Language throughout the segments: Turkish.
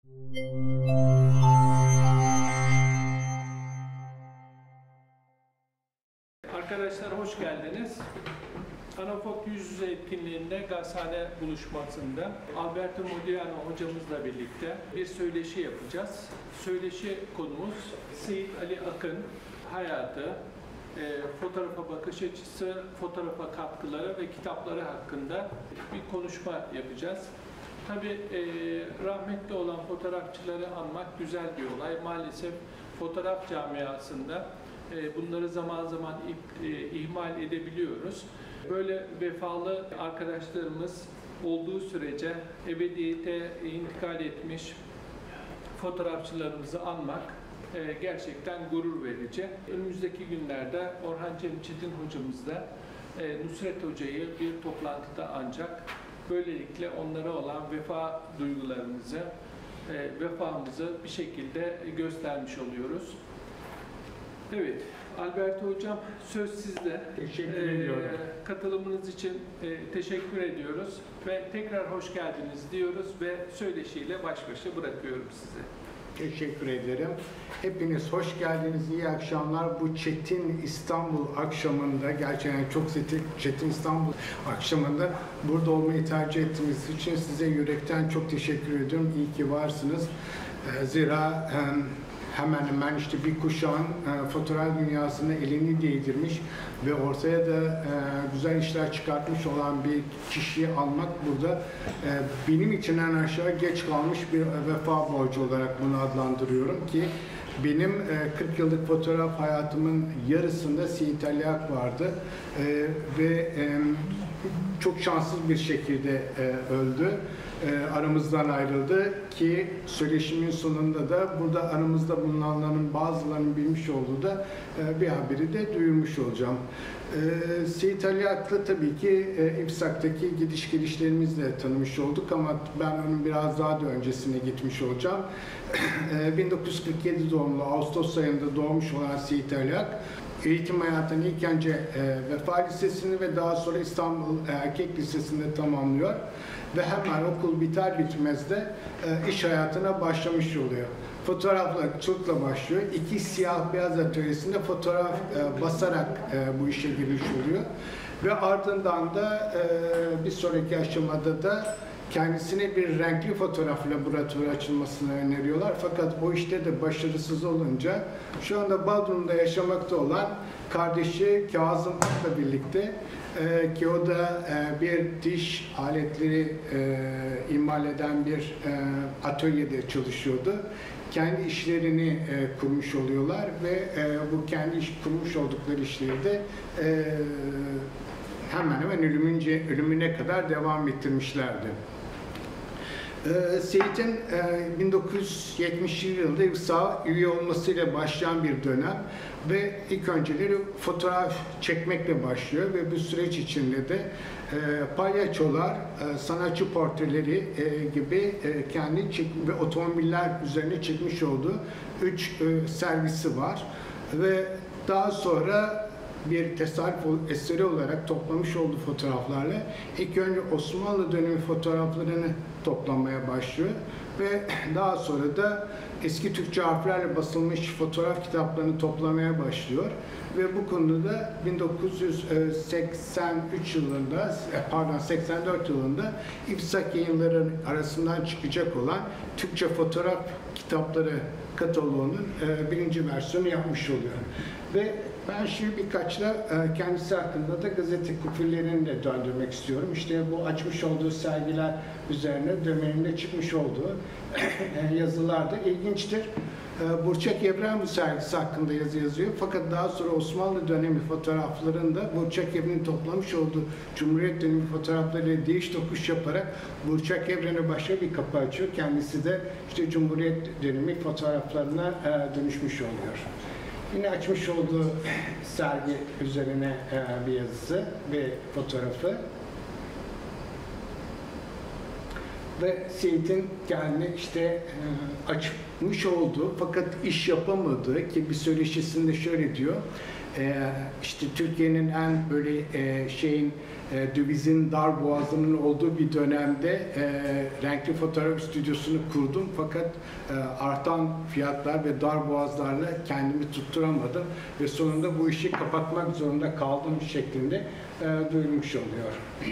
Arkadaşlar hoş geldiniz. Anafok Yüz Yüze etkinliğinde gazhane buluşmasında Alberto Modiano hocamızla birlikte bir söyleşi yapacağız. Söyleşi konumuz Seyit Ali Akın hayatı, fotoğrafa bakış açısı, fotoğrafa katkıları ve kitapları hakkında bir konuşma yapacağız. Tabii rahmetli olan fotoğrafçıları anmak güzel bir olay. Maalesef fotoğraf camiasında bunları zaman zaman ihmal edebiliyoruz. Böyle vefalı arkadaşlarımız olduğu sürece ebediyete intikal etmiş fotoğrafçılarımızı anmak gerçekten gurur verici. Önümüzdeki günlerde Orhan Cemçetin hocamızla Nusret Hoca'yı bir toplantıda ancak böylelikle onlara olan vefa duygularımızı, vefamızı bir şekilde göstermiş oluyoruz. Evet, Alberto Hocam söz sizde. Teşekkür ediyorum. Katılımınız için teşekkür ediyoruz ve tekrar hoş geldiniz diyoruz ve söyleşiyle baş başa bırakıyorum sizi. Teşekkür ederim. Hepiniz hoş geldiniz, iyi akşamlar. Bu Çetin İstanbul akşamında, gerçekten çok Çetin İstanbul akşamında burada olmayı tercih ettiğiniz için size yürekten çok teşekkür ediyorum. İyi ki varsınız. Zira hemen hemen işte bir kuşağın fotoğraf dünyasına elini değdirmiş ve ortaya da güzel işler çıkartmış olan bir kişiyi almak burada benim için en aşağı geç kalmış bir vefa borcu olarak bunu adlandırıyorum ki benim 40 yıllık fotoğraf hayatımın yarısında Seyit Ali Ak vardı ve çok şanssız bir şekilde öldü. Aramızdan ayrıldı ki söyleşimin sonunda da burada aramızda bulunanların bazılarının bilmiş olduğu da bir haberi de duyurmuş olacağım. Seyit Ali Ak'la tabii ki İpsak'taki gidiş gelişlerimizle tanımış olduk ama ben onun biraz daha da öncesine gitmiş olacağım. 1947 doğumlu Ağustos ayında doğmuş olan Seyit Ali Ak, eğitim hayatını ilk önce Vefa Lisesi'ni ve daha sonra İstanbul Erkek Lisesi'nde tamamlıyor ve hemen okul biter bitmez de iş hayatına başlamış oluyor. Fotoğrafçılıkla başlıyor. İki siyah beyaz atölyesinde fotoğraf basarak bu işe giriş oluyor ve ardından da bir sonraki aşamada da kendisine bir renkli fotoğraf laboratuvarı açılmasını öneriyorlar. Fakat o işte de başarısız olunca şu anda Bodrum'da yaşamakta olan kardeşi Kazım Ak'la birlikte ki o da bir diş aletleri imal eden bir atölyede çalışıyordu. Kendi işlerini kurmuş oluyorlar ve bu kendi kurmuş oldukları işleri de hemen hemen ölümüne kadar devam ettirmişlerdi. Seyit'in 1970 yılında İPSA üye olmasıyla başlayan bir dönem ve ilk önceleri fotoğraf çekmekle başlıyor ve bu süreç içinde de palyaçolar, sanatçı portreleri gibi kendi ve otomobiller üzerine çekmiş olduğu 3 servisi var ve daha sonra bir tesadüf eseri olarak toplamış olduğu fotoğraflarla ilk önce Osmanlı dönemi fotoğraflarını toplamaya başlıyor ve daha sonra da eski Türkçe harflerle basılmış fotoğraf kitaplarını toplamaya başlıyor ve bu konuda 1983 yılında, 84 yılında İpsak Yayınları arasından çıkacak olan Türkçe fotoğraf kitapları kataloğunun birinci versiyonu yapmış oluyor. Ve ben şimdi birkaç da kendisi hakkında da gazete küpürlerini de döndürmek istiyorum. İşte bu açmış olduğu sergiler üzerine döneminde çıkmış olduğu yazılar da ilginçtir. Burçak Evren bu sergisi hakkında yazı yazıyor. Fakat daha sonra Osmanlı dönemi fotoğraflarında Burçak Evren'in toplamış olduğu Cumhuriyet dönemi fotoğraflarıyla değiş tokuş yaparak Burçak Evren'e başka bir kapı açıyor. Kendisi de işte Cumhuriyet dönemi fotoğraflarına dönüşmüş oluyor. Yine açmış olduğu sergi üzerine bir yazısı ve fotoğrafı. Ve Seyit'in kendini işte açmış olduğu fakat iş yapamadığı ki bir söyleşisinde şöyle diyor. işte Türkiye'nin en böyle dövizin dar boğazının olduğu bir dönemde renkli fotoğraf stüdyosunu kurdum. Fakat artan fiyatlar ve dar boğazlarla kendimi tutturamadım ve sonunda bu işi kapatmak zorunda kaldım şeklinde duyulmuş oluyor.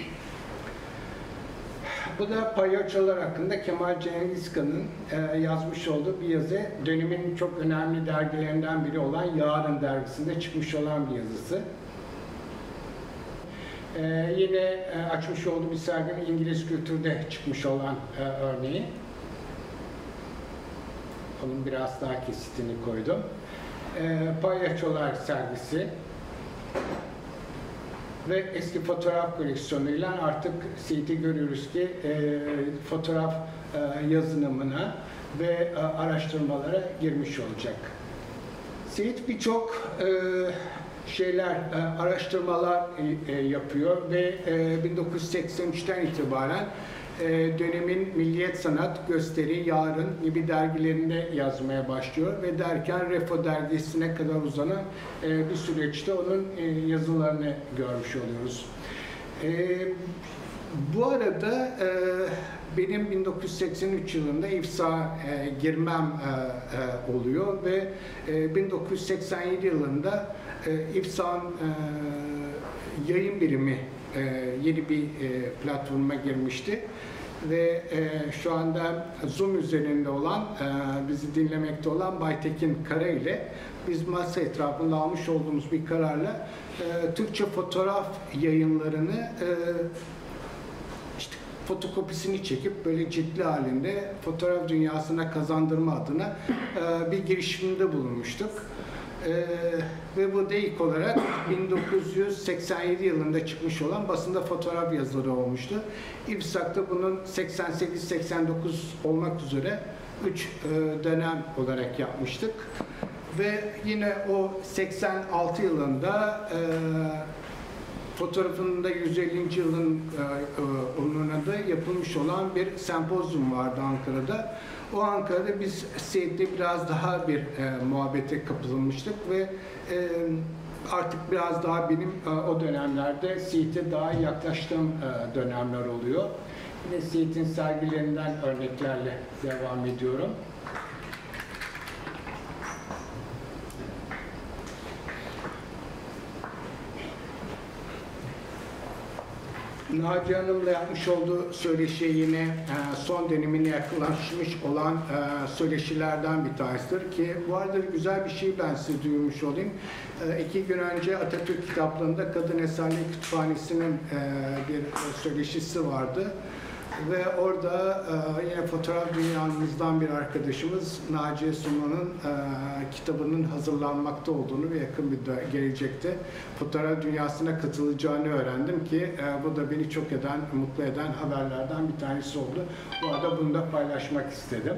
Bu da palyaçolar hakkında Kemal Cengizkan'ın yazmış olduğu bir yazı. Dönemin çok önemli dergilerinden biri olan Yarın dergisinde çıkmış olan bir yazısı. Yine açmış olduğu bir serginin İngiliz kültürde çıkmış olan örneği. Onun biraz daha kesitini koydum. Palyaçolar sergisi ve eski fotoğraf koleksiyonuyla artık Seyit'i görüyoruz ki fotoğraf yazılımına ve araştırmalara girmiş olacak. Seyit birçok araştırmalar yapıyor ve 1983'ten itibaren dönemin Milliyet Sanat, Gösteri, Yarın gibi dergilerinde yazmaya başlıyor ve derken Refo dergisine kadar uzanan bir süreçte onun yazılarını görmüş oluyoruz. Bu arada benim 1983 yılında İFSA girmem oluyor ve 1987 yılında İFSA'nın yayın birimi yeni bir platforma girmişti ve şu anda Zoom üzerinde olan, bizi dinlemekte olan Baytekin Kara ile biz masa etrafında almış olduğumuz bir kararla Türkçe fotoğraf yayınlarını fotokopisini çekip böyle ciltli halinde fotoğraf dünyasına kazandırma adına bir girişimde bulunmuştuk. Ve bu da ilk olarak 1987 yılında çıkmış olan basında fotoğraf yazıları olmuştu. İFSAK'ta bunun 88-89 olmak üzere 3 dönem olarak yapmıştık. Ve yine o 86 yılında fotoğrafının da 150. yılın onuruna da yapılmış olan bir sempozyum vardı Ankara'da. O Ankara'da biz Seyit'le biraz daha bir muhabbete kapılmıştık ve artık biraz daha benim o dönemlerde Seyit'e daha yaklaştığım dönemler oluyor. Yine Seyit'in sergilerinden örneklerle devam ediyorum. Naciye Hanım'la yapmış olduğu söyleşi yine son dönemine yaklaşmış olan söyleşilerden bir tanesidir ki bu arada güzel bir şey ben size duyurmuş olayım. 2 gün önce Atatürk Kitaplığı'nda Kadın Eserleri Kütüphanesi'nin bir söyleşisi vardı. Ve orada yine fotoğraf dünyamızdan bir arkadaşımız Naciye Sunman'ın kitabının hazırlanmakta olduğunu ve yakın bir gelecekte fotoğraf dünyasına katılacağını öğrendim ki bu da beni çok mutlu eden haberlerden bir tanesi oldu. Bu arada bunu da paylaşmak istedim.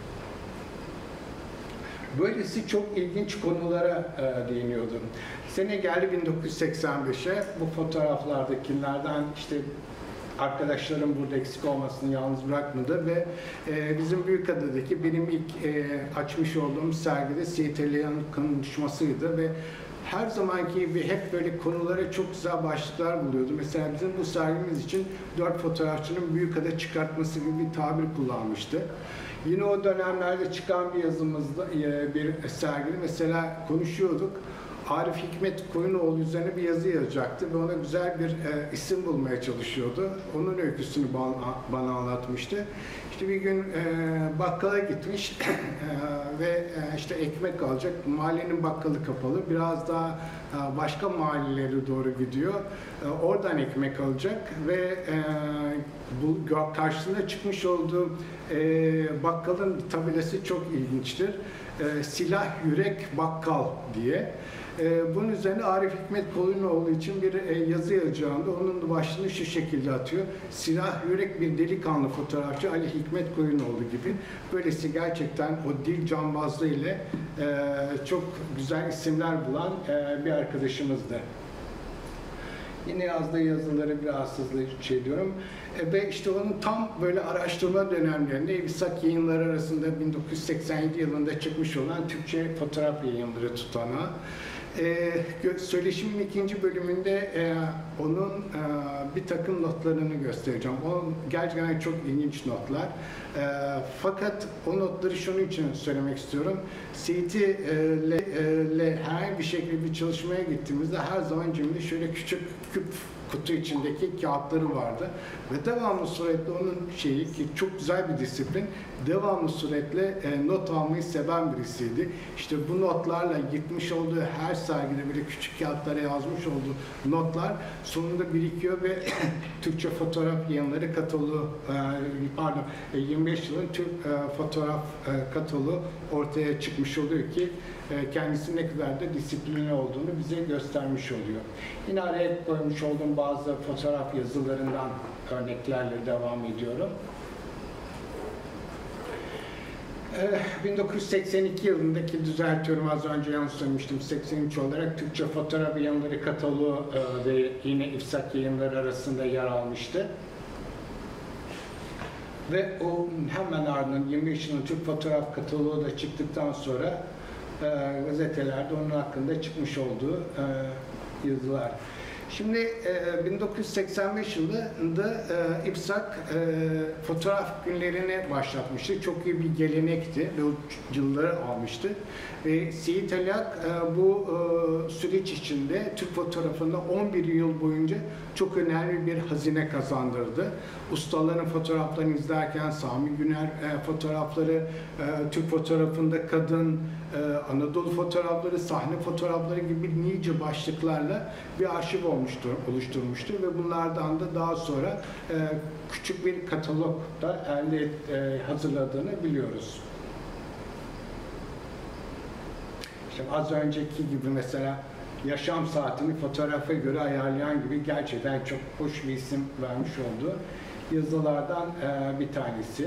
Böylesi çok ilginç konulara değiniyordum. Sene geldi 1985'e. Bu fotoğraflardakilerden işte arkadaşlarım burada eksik olmasını yalnız bırakmadı ve bizim Büyükada'daki benim ilk açmış olduğum sergide Seyit Aliyan'ın konuşmasıydı ve her zamanki gibi hep böyle konulara çok güzel başlıklar buluyordu. Mesela bizim bu sergimiz için 4 fotoğrafçının Büyükada çıkartması gibi bir tabir kullanmıştı. Yine o dönemlerde çıkan bir yazımızda bir sergide mesela konuşuyorduk. Arif Hikmet Koyunoğlu üzerine bir yazı yazacaktı ve ona güzel bir isim bulmaya çalışıyordu. Onun öyküsünü bana anlatmıştı. İşte bir gün bakkala gitmiş ve işte ekmek alacak. Mahallenin bakkalı kapalı. Biraz daha başka mahallelere doğru gidiyor. Oradan ekmek alacak ve bu karşısına çıkmış olduğu bakkalın tabelası çok ilginçtir. Silah Yürek Bakkal diye. Bunun üzerine Arif Hikmet Koyunoğlu için bir yazı yazacağında onun da başlığını şu şekilde atıyor. Silah Yürek bir delikanlı fotoğrafçı Ali Hikmet Koyunoğlu gibi. Böylesi gerçekten o dil cambazlığı ile çok güzel isimler bulan bir arkadaşımızdı. Yine yazdığı yazıları biraz hızlı ediyorum. Ve işte onun tam böyle araştırma dönemlerinde İFSAK yayınları arasında 1987 yılında çıkmış olan Türkçe fotoğraf yayınları tutanağı. Söyleşimin ikinci bölümünde onun bir takım notlarını göstereceğim. O gerçekten çok ilginç notlar. Fakat o notları şunun için söylemek istiyorum. Seyit'le herhangi bir şekilde bir çalışmaya gittiğimizde her zaman cebimde şöyle küçük küp kutu içindeki kağıtları vardı. Ve devamlı suretle onun şeyi ki çok güzel bir disiplin, devamlı suretle not almayı seven birisiydi. İşte bu notlarla gitmiş olduğu her sergide böyle küçük kağıtlara yazmış olduğu notlar sonunda birikiyor ve Türkçe Fotoğraf Yayınları kataloğu, 25 yılın Türk fotoğraf kataloğu ortaya çıkmış oluyor ki kendisi ne kadar da disiplinli olduğunu bize göstermiş oluyor. Yine araya koymuş olduğum bazı fotoğraf yazılarından örneklerle devam ediyorum. 1982 yılındaki, düzeltiyorum az önce yanlış söylemiştim, 83 olarak Türkçe Fotoğraf Yayınları kataloğu ve yine İfsak Yayınları arasında yer almıştı. Ve o hemen ardından 25 yılın Türk Fotoğraf Kataloğu da çıktıktan sonra gazetelerde onun hakkında çıkmış olduğu yazılar. Şimdi 1985 yılında İPSAK fotoğraf günlerini başlatmıştı. Çok iyi bir gelenekti ve o yılları almıştı. Ve Seyit Aliak bu süreç içinde Türk fotoğrafında 11 yıl boyunca çok önemli bir hazine kazandırdı. Ustaların fotoğraflarını izlerken Sami Güner fotoğrafları, Türk fotoğrafında kadın, Anadolu fotoğrafları, sahne fotoğrafları gibi nice başlıklarla bir arşiv oluşturmuştur ve bunlardan da daha sonra küçük bir katalog da hazırladığını biliyoruz. İşte az önceki gibi mesela yaşam saatini fotoğrafa göre ayarlayan gibi gerçekten çok hoş bir isim vermiş olduğu yazılardan bir tanesi.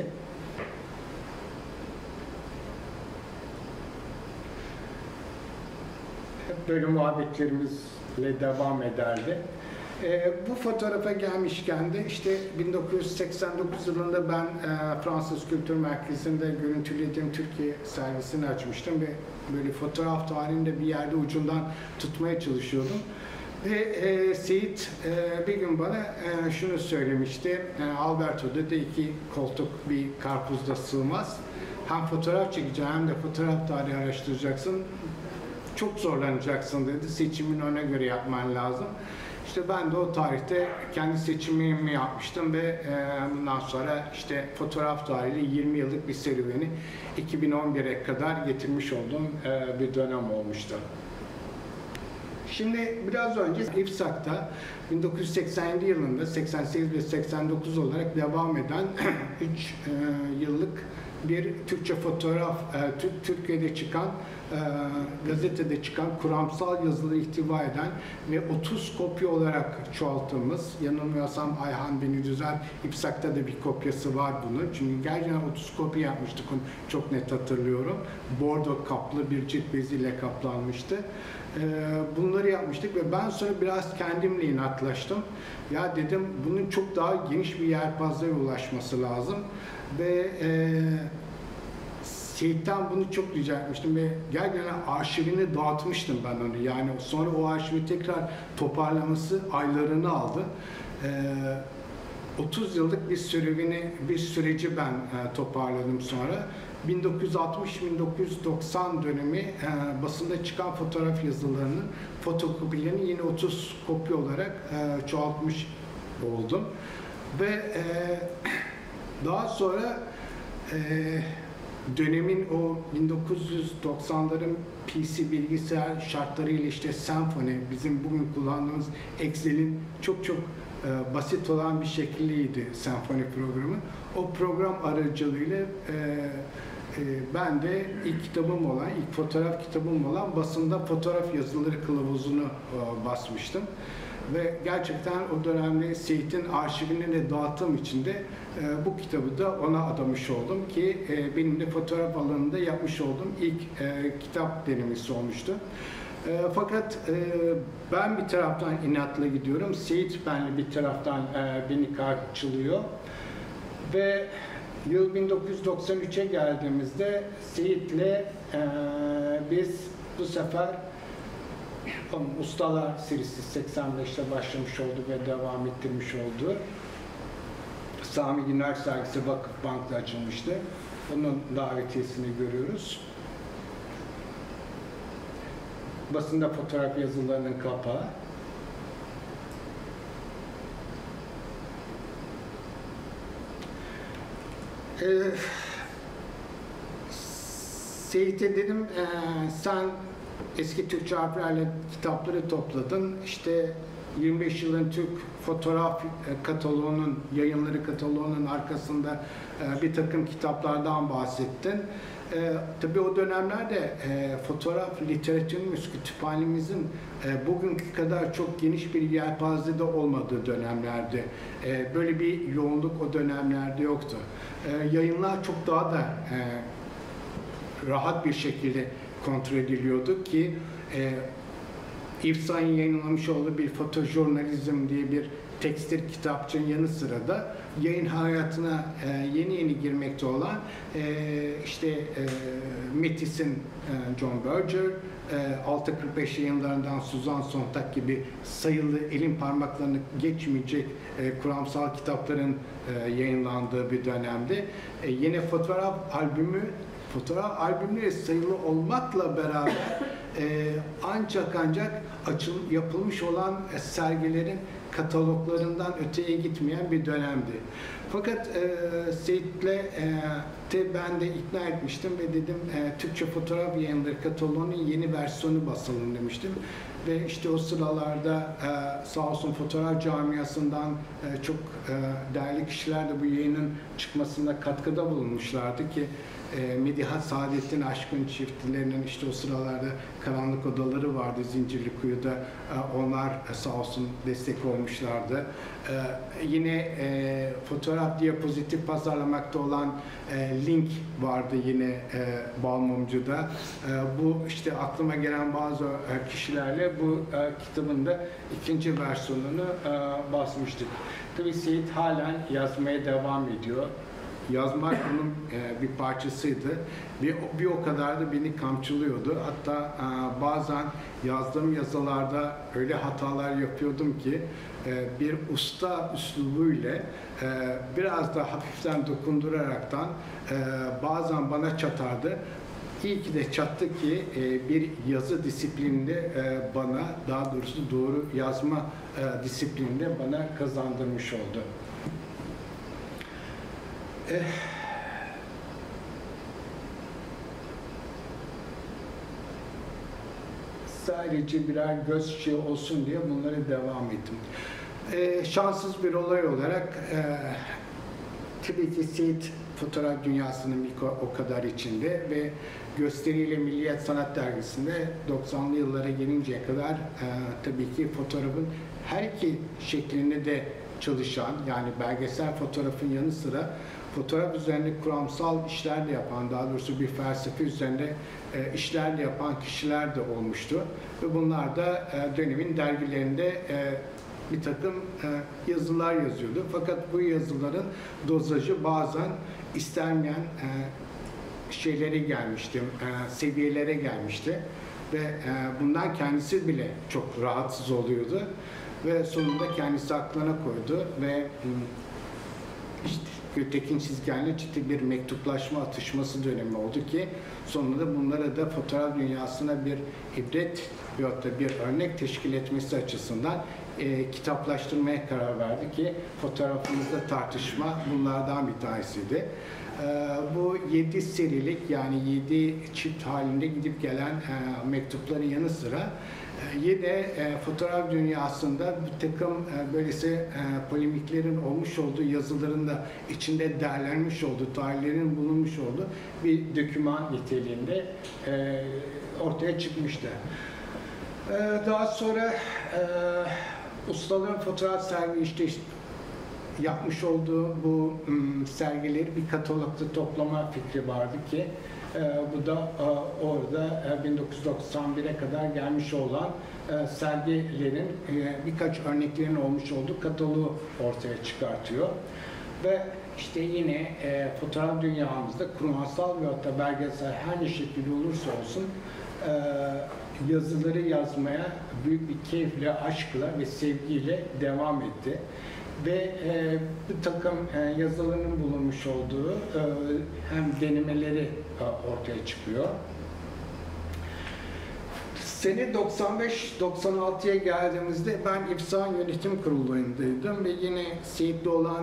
Hep böyle muhabbetlerimizle devam ederdi. Bu fotoğrafa gelmişken de işte 1989 yılında ben Fransız Kültür Merkezi'nde görüntülediğim Türkiye sergisini açmıştım ve böyle fotoğraf tarihinde bir yerde ucundan tutmaya çalışıyordum. Ve Seyit bir gün bana şunu söylemişti, Alberto'da da iki koltuk bir karpuzda sığmaz. Hem fotoğraf çekeceğim hem de fotoğraf tarihi araştıracaksın. Çok zorlanacaksın dedi, seçimini ona göre yapman lazım. İşte ben de o tarihte kendi seçimimi yapmıştım ve bundan sonra işte fotoğraf tarihi 20 yıllık bir serüveni 2011'e kadar getirmiş olduğum bir dönem olmuştu. Şimdi biraz önce İPSAK'ta 1987 yılında 88 ve 89 olarak devam eden 3 yıllık bir Türkçe fotoğraf, Türkiye'de çıkan, gazetede çıkan kuramsal yazıları ihtiva eden ve 30 kopya olarak çoğalttığımız, yanılmıyorsam Ayhan beni düzelt, İPSAK'ta da bir kopyası var bunun. Çünkü gerçekten 30 kopya yapmıştık, onu çok net hatırlıyorum. Bordo kaplı bir cilt beziyle kaplanmıştı. Bunları yapmıştık ve ben sonra biraz kendimle inatlaştım. Ya dedim bunun çok daha geniş bir yelpazeye ulaşması lazım ve Seyit'ten bunu çok rica etmiştim ve gerçekten arşivini dağıtmıştım ben onu. Yani sonra o arşivi tekrar toparlaması aylarını aldı. 30 yıllık bir süreci ben toparladım sonra. 1960-1990 dönemi basında çıkan fotoğraf yazılarının fotokopilerini yine 30 kopya olarak çoğaltmış oldum. Ve daha sonra dönemin o 1990'ların PC bilgisayar şartlarıyla işte Symfony, bizim bugün kullandığımız Excel'in çok basit olan bir şekliydi Symfony programı. O program aracılığıyla ben de ilk fotoğraf kitabım olan basında fotoğraf yazıları kılavuzunu basmıştım. Ve gerçekten o dönemde Seyit'in arşivini de dağıttığım için de bu kitabı da ona adamış oldum ki benim de fotoğraf alanında yapmış olduğum ilk kitap denemesi olmuştu. Fakat ben bir taraftan inatla gidiyorum, Seyit benle bir taraftan beni karşılıyor ve yıl 1993'e geldiğimizde Seyit'le biz bu sefer onun Ustalar serisi 85'te başlamış oldu ve devam ettirmiş oldu. Sami Güner sergisi Vakıfbank'ta açılmıştı. Onun davetiyesini görüyoruz. Basında fotoğraf yazılarının kapağı. Seyit'e dedim, sen eski Türkçe harflerle kitapları topladın. İşte 25 yılın Türk fotoğraf kataloğunun, yayınları kataloğunun arkasında bir takım kitaplardan bahsettin. Tabii o dönemlerde fotoğraf literatürümüz, kütüphanemizin bugünkü kadar çok geniş bir yelpazede olmadığı dönemlerde. Böyle bir yoğunluk o dönemlerde yoktu. Yayınlar çok daha da rahat bir şekilde kontrol ediliyordu ki İFSA'nın yayınlamış olduğu bir fotojurnalizm diye bir tekstil kitapçının yanı sıra da yayın hayatına yeni girmekte olan Metis'in John Berger, 645 yayınlarından Suzan Sontag gibi sayılı elin parmaklarını geçmeyecek kuramsal kitapların yayınlandığı bir dönemde yine fotoğraf albümleri sayılı olmakla beraber ancak yapılmış olan sergilerin kataloglarından öteye gitmeyen bir dönemdi. Fakat Seyit'le ben de ikna etmiştim ve dedim Türkçe fotoğraf yayınları kataloğunun yeni versiyonu basalım demiştim. Ve işte o sıralarda sağ olsun fotoğraf camiasından çok değerli kişiler de bu yayının çıkmasında katkıda bulunmuşlardı ki Medihat Saadettin Aşkın çiftlerinin işte o sıralarda karanlık odaları vardı Zincirlikuyu'da. Onlar sağ olsun destek olmuşlardı. Yine fotoğraf diyapozitif pazarlamakta olan Link vardı yine Balmumcu'da. Bu işte aklıma gelen bazı kişilerle bu kitabın da ikinci versiyonunu basmıştık. Tabii Seyit halen yazmaya devam ediyor. Yazmak onun bir parçasıydı. Bir o kadar da beni kamçılıyordu. Hatta bazen yazdığım yazılarda öyle hatalar yapıyordum ki bir usta üslubuyla biraz da hafiften dokunduraraktan bazen bana çatardı. İyi ki de çattı ki bir yazı disiplininde bana, daha doğrusu doğru yazma disiplininde bana kazandırmış oldu. Sadece birer göz çiğ olsun diye bunları devam ettim. Şanssız bir olay olarak tabii ki Seyit fotoğraf dünyasının o kadar içinde ve gösteriyle Milliyet Sanat Dergisi'nde 90'lı yıllara gelinceye kadar tabii ki fotoğrafın her iki şeklinde de çalışan, yani belgesel fotoğrafın yanı sıra fotoğraf üzerinde kuramsal işler de yapan, daha doğrusu bir felsefe üzerinde işler de yapan kişiler de olmuştu. Ve bunlar da dönemin dergilerinde bir takım yazılar yazıyordu. Fakat bu yazıların dozajı bazen istenmeyen şeylere gelmişti, seviyelere gelmişti. Ve bundan kendisi bile çok rahatsız oluyordu. Ve sonunda kendisi aklına koydu ve işte Gültekin Çizgen'le ciddi bir mektuplaşma, atışması dönemi oldu ki sonunda bunlara da fotoğraf dünyasına bir ibret veyahut da bir örnek teşkil etmesi açısından kitaplaştırmaya karar verdi ki fotoğrafımızda tartışma bunlardan bir tanesiydi. Bu 7 serilik, yani 7 çift halinde gidip gelen mektupların yanı sıra yine fotoğraf dünyasında bir takım böylesi polemiklerin olmuş olduğu, yazıların da içinde derlenmiş olduğu, tarihlerin bulunmuş olduğu bir doküman niteliğinde ortaya çıkmıştı. Daha sonra Ustaların fotoğraf sergi işte yapmış olduğu bu sergileri bir katalogda toplama fikri vardı ki bu da orada 1991'e kadar gelmiş olan sergilerin birkaç örneklerin olmuş olduğu kataloğu ortaya çıkartıyor. Ve işte yine fotoğraf dünyamızda kurumsal ve hatta belgesel her ne şekilde olursa olsun yazıları yazmaya büyük bir keyifle, aşkla ve sevgiyle devam etti. Ve bir takım yazılarının bulunmuş olduğu hem denemeleri ortaya çıkıyor. Sene 95-96'ya geldiğimizde ben İFSA'nın yönetim kurulundaydım ve yine Seyit'le olan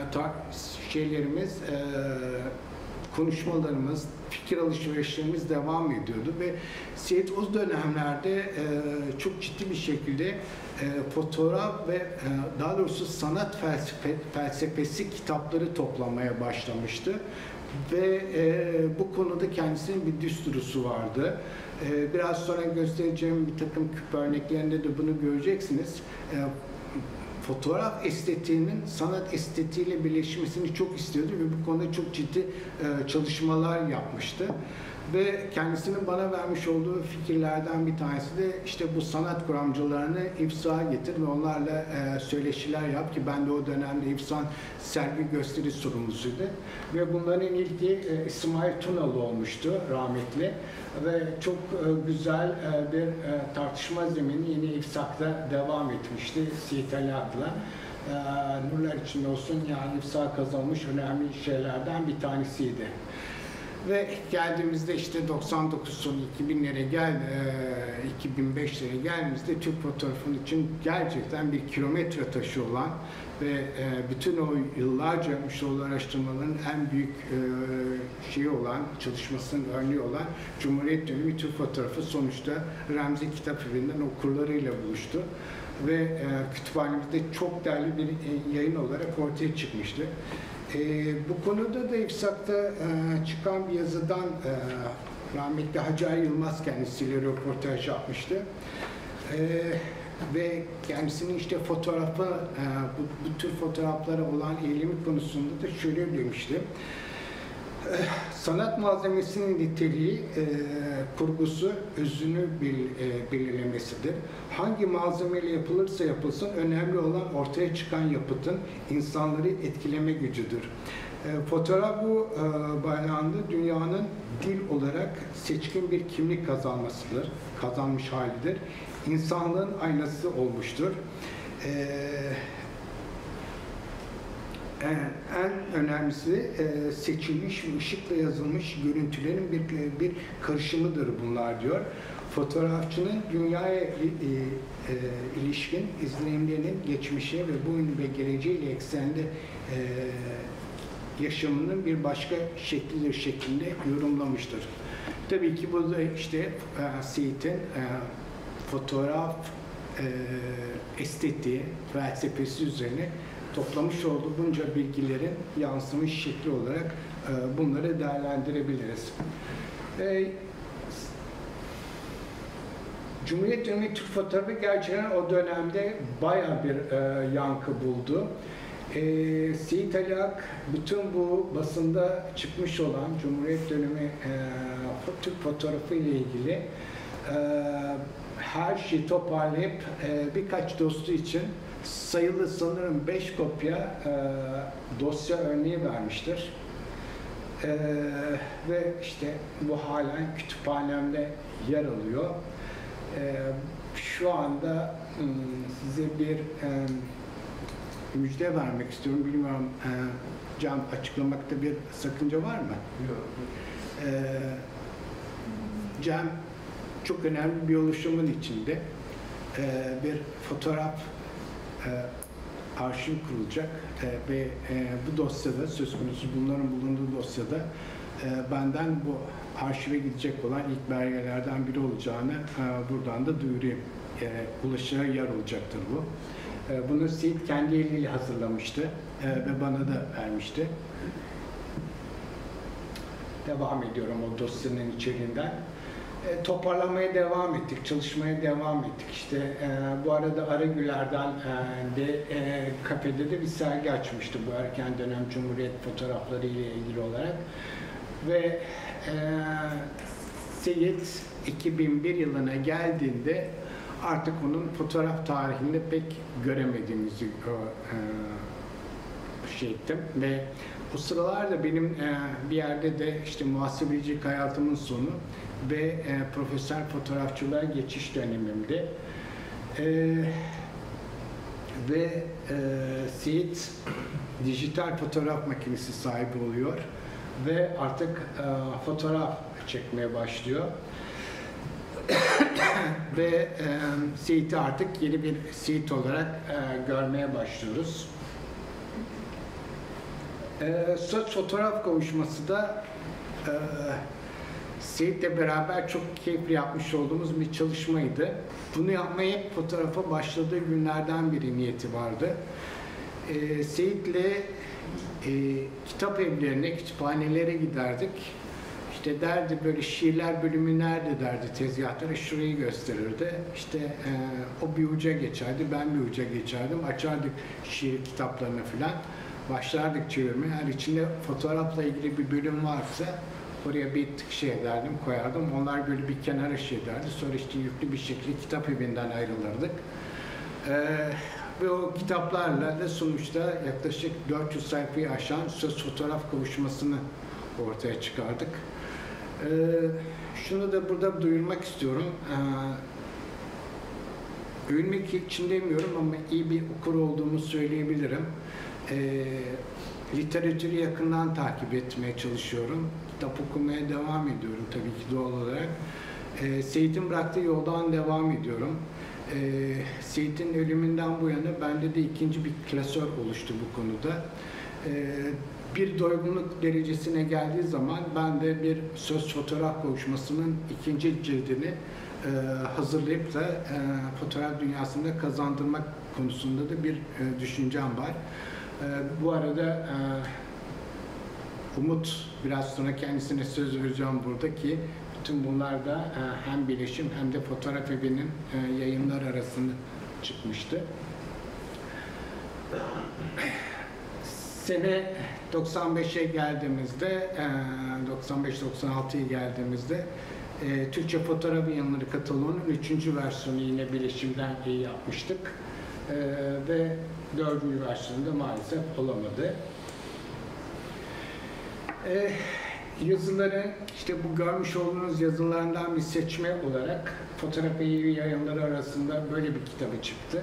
konuşmalarımız, fikir alışverişlerimiz devam ediyordu ve Seyit o dönemlerde çok ciddi bir şekilde fotoğraf ve daha doğrusu sanat felsefesi kitapları toplamaya başlamıştı ve bu konuda kendisinin bir düsturusu vardı. Biraz sonra göstereceğim bir takım küp örneklerinde de bunu göreceksiniz. Fotoğraf estetiğinin sanat estetiğiyle birleşmesini çok istiyordu ve bu konuda çok ciddi çalışmalar yapmıştı. Ve kendisinin bana vermiş olduğu fikirlerden bir tanesi de işte bu sanat kuramcılarını İFSA'ya getir ve onlarla söyleşiler yap ki ben de o dönemde İFSA'nın sergi gösteri sorumlusuydu. Ve bunların ilki İsmail Tunalı olmuştu rahmetli ve çok güzel bir tartışma zemini yine İFSA'da devam etmişti Seyit Ali Ak'la. Nurlar içinde olsun, yani İFSA kazanmış önemli şeylerden bir tanesiydi. Ve geldiğimizde işte 99 sonu 2000'lere 2005'lere geldiğimizde Türk fotoğrafının için gerçekten bir kilometre taşı olan ve bütün o yıllarca yapmış olduğu araştırmaların en büyük şeyi olan, çalışmasının örneği olan Cumhuriyet dönemi Türk fotoğrafı sonuçta Remzi Kitap Evi'nden okurlarıyla buluştu. Ve kütüphanemizde çok değerli bir yayın olarak ortaya çıkmıştı. Bu konuda da İFSA'da çıkan bir yazıdan rahmetli Hacer Yılmaz kendisiyle röportaj yapmıştı. Ve kendisinin işte fotoğrafı, bu tür fotoğraflara olan eğilimi konusunda da şöyle demişti. Sanat malzemesinin niteliği, kurgusu, özünü belirlemesidir. Hangi malzemeyle yapılırsa yapılsın, önemli olan ortaya çıkan yapıtın insanları etkileme gücüdür. Fotoğraf bu bağlamda dünyanın dil olarak seçkin bir kimlik kazanmış halidir. İnsanlığın aynası olmuştur. En önemlisi seçilmiş ve ışıkla yazılmış görüntülerin bir karışımıdır bunlar diyor. Fotoğrafçının dünyaya ilişkin izlenimlerinin geçmişe ve bugün ve geleceğiyle eksende yaşamının bir başka şeklidir şeklinde yorumlamıştır. Tabii ki bu da işte Seyit'in fotoğraf estetiği, felsefesi üzerine toplamış olduğu bunca bilgilerin yansımış şekli olarak bunları değerlendirebiliriz. Cumhuriyet dönemi Türk fotoğrafı gerçekten o dönemde bayağı bir yankı buldu. Seyit Ali Ak, bütün bu basında çıkmış olan Cumhuriyet dönemi Türk fotoğrafı ile ilgili her şeyi toparlayıp birkaç dostu için sayılı sanırım 5 kopya dosya örneği vermiştir. Ve işte bu halen kütüphanemde yer alıyor. Şu anda size bir müjde vermek istiyorum. Bilmiyorum, Can, açıklamakta bir sakınca var mı? Yok. Cem çok önemli bir oluşumun içinde bir fotoğraf arşiv kurulacak ve bu dosyada, söz konusu bunların bulunduğu dosyada benden bu arşive gidecek olan ilk belgelerden biri olacağını buradan da duyurayım. Ulaşığa yer olacaktır bu. Bunu Seyit kendi eliyle hazırlamıştı ve bana da vermişti. Devam ediyorum o dosyanın içeriğinden. Toparlamaya devam ettik, çalışmaya devam ettik. İşte bu arada Aragüler'den de kafede de bir sergi açmıştı bu erken dönem Cumhuriyet fotoğrafları ile ilgili olarak. Ve Seyit 2001 yılına geldiğinde artık onun fotoğraf tarihinde pek göremediğimizi şey ettim ve o sıralarda benim bir yerde de işte muhasebecilik hayatımın sonu ve profesyonel fotoğrafçılığa geçiş dönemimdi. Ve Seyit dijital fotoğraf makinesi sahibi oluyor ve artık fotoğraf çekmeye başlıyor. Ve Seyit'i artık yeni bir Seyit olarak görmeye başlıyoruz. Söz fotoğraf kavuşması da Seyit'le beraber çok keyifli yapmış olduğumuz bir çalışmaydı. Bunu yapmaya hep fotoğrafa başladığı günlerden biri niyeti vardı. Seyit'le kitap evlerine, kütüphanelere giderdik. İşte derdi böyle şiirler bölümü nerede derdi tezgahlara, şurayı gösterirdi. İşte o bir uca geçerdi, ben bir uca geçerdim. Açardık şiir kitaplarını filan. Başlardık çevirmeye. Eğer içinde fotoğrafla ilgili bir bölüm varsa oraya bir tık şey ederdim, koyardım. Onlar böyle bir kenara şey ederdi. Sonra işte yüklü bir şekilde kitap evinden ayrılırdık. Ve o kitaplarla da sonuçta yaklaşık 400 sayfayı aşan söz fotoğraf kavuşmasını ortaya çıkardık. Şunu da burada duyurmak istiyorum. Övünmek için demiyorum ama iyi bir okur olduğumu söyleyebilirim. Literatürü yakından takip etmeye çalışıyorum. Kitap okumaya devam ediyorum tabii ki doğal olarak. Seyit'in bıraktığı yoldan devam ediyorum. Seyit'in ölümünden bu yana bende de ikinci bir klasör oluştu bu konuda. Bir doygunluk derecesine geldiği zaman ben de bir söz fotoğraf kavuşmasının ikinci cildini hazırlayıp da fotoğraf dünyasında kazandırmak konusunda da bir düşüncem var. Bu arada Umut, biraz sonra kendisine söz vereceğim burada ki bütün bunlar da hem Bilişim hem de Fotoğraf Evi'nin yayınlar arasında çıkmıştı. Sene 95'e geldiğimizde, 95-96'ya geldiğimizde Türkçe Fotoğraf Yayınları kataloğunun 3. versiyonu yine Bilişim'den yapmıştık. Ve 4. versiyonunda maalesef olamadı. Yazıları, işte bu görmüş olduğunuz yazılarından bir seçme olarak Fotoğraf Evi Yayınları arasında böyle bir kitabı çıktı.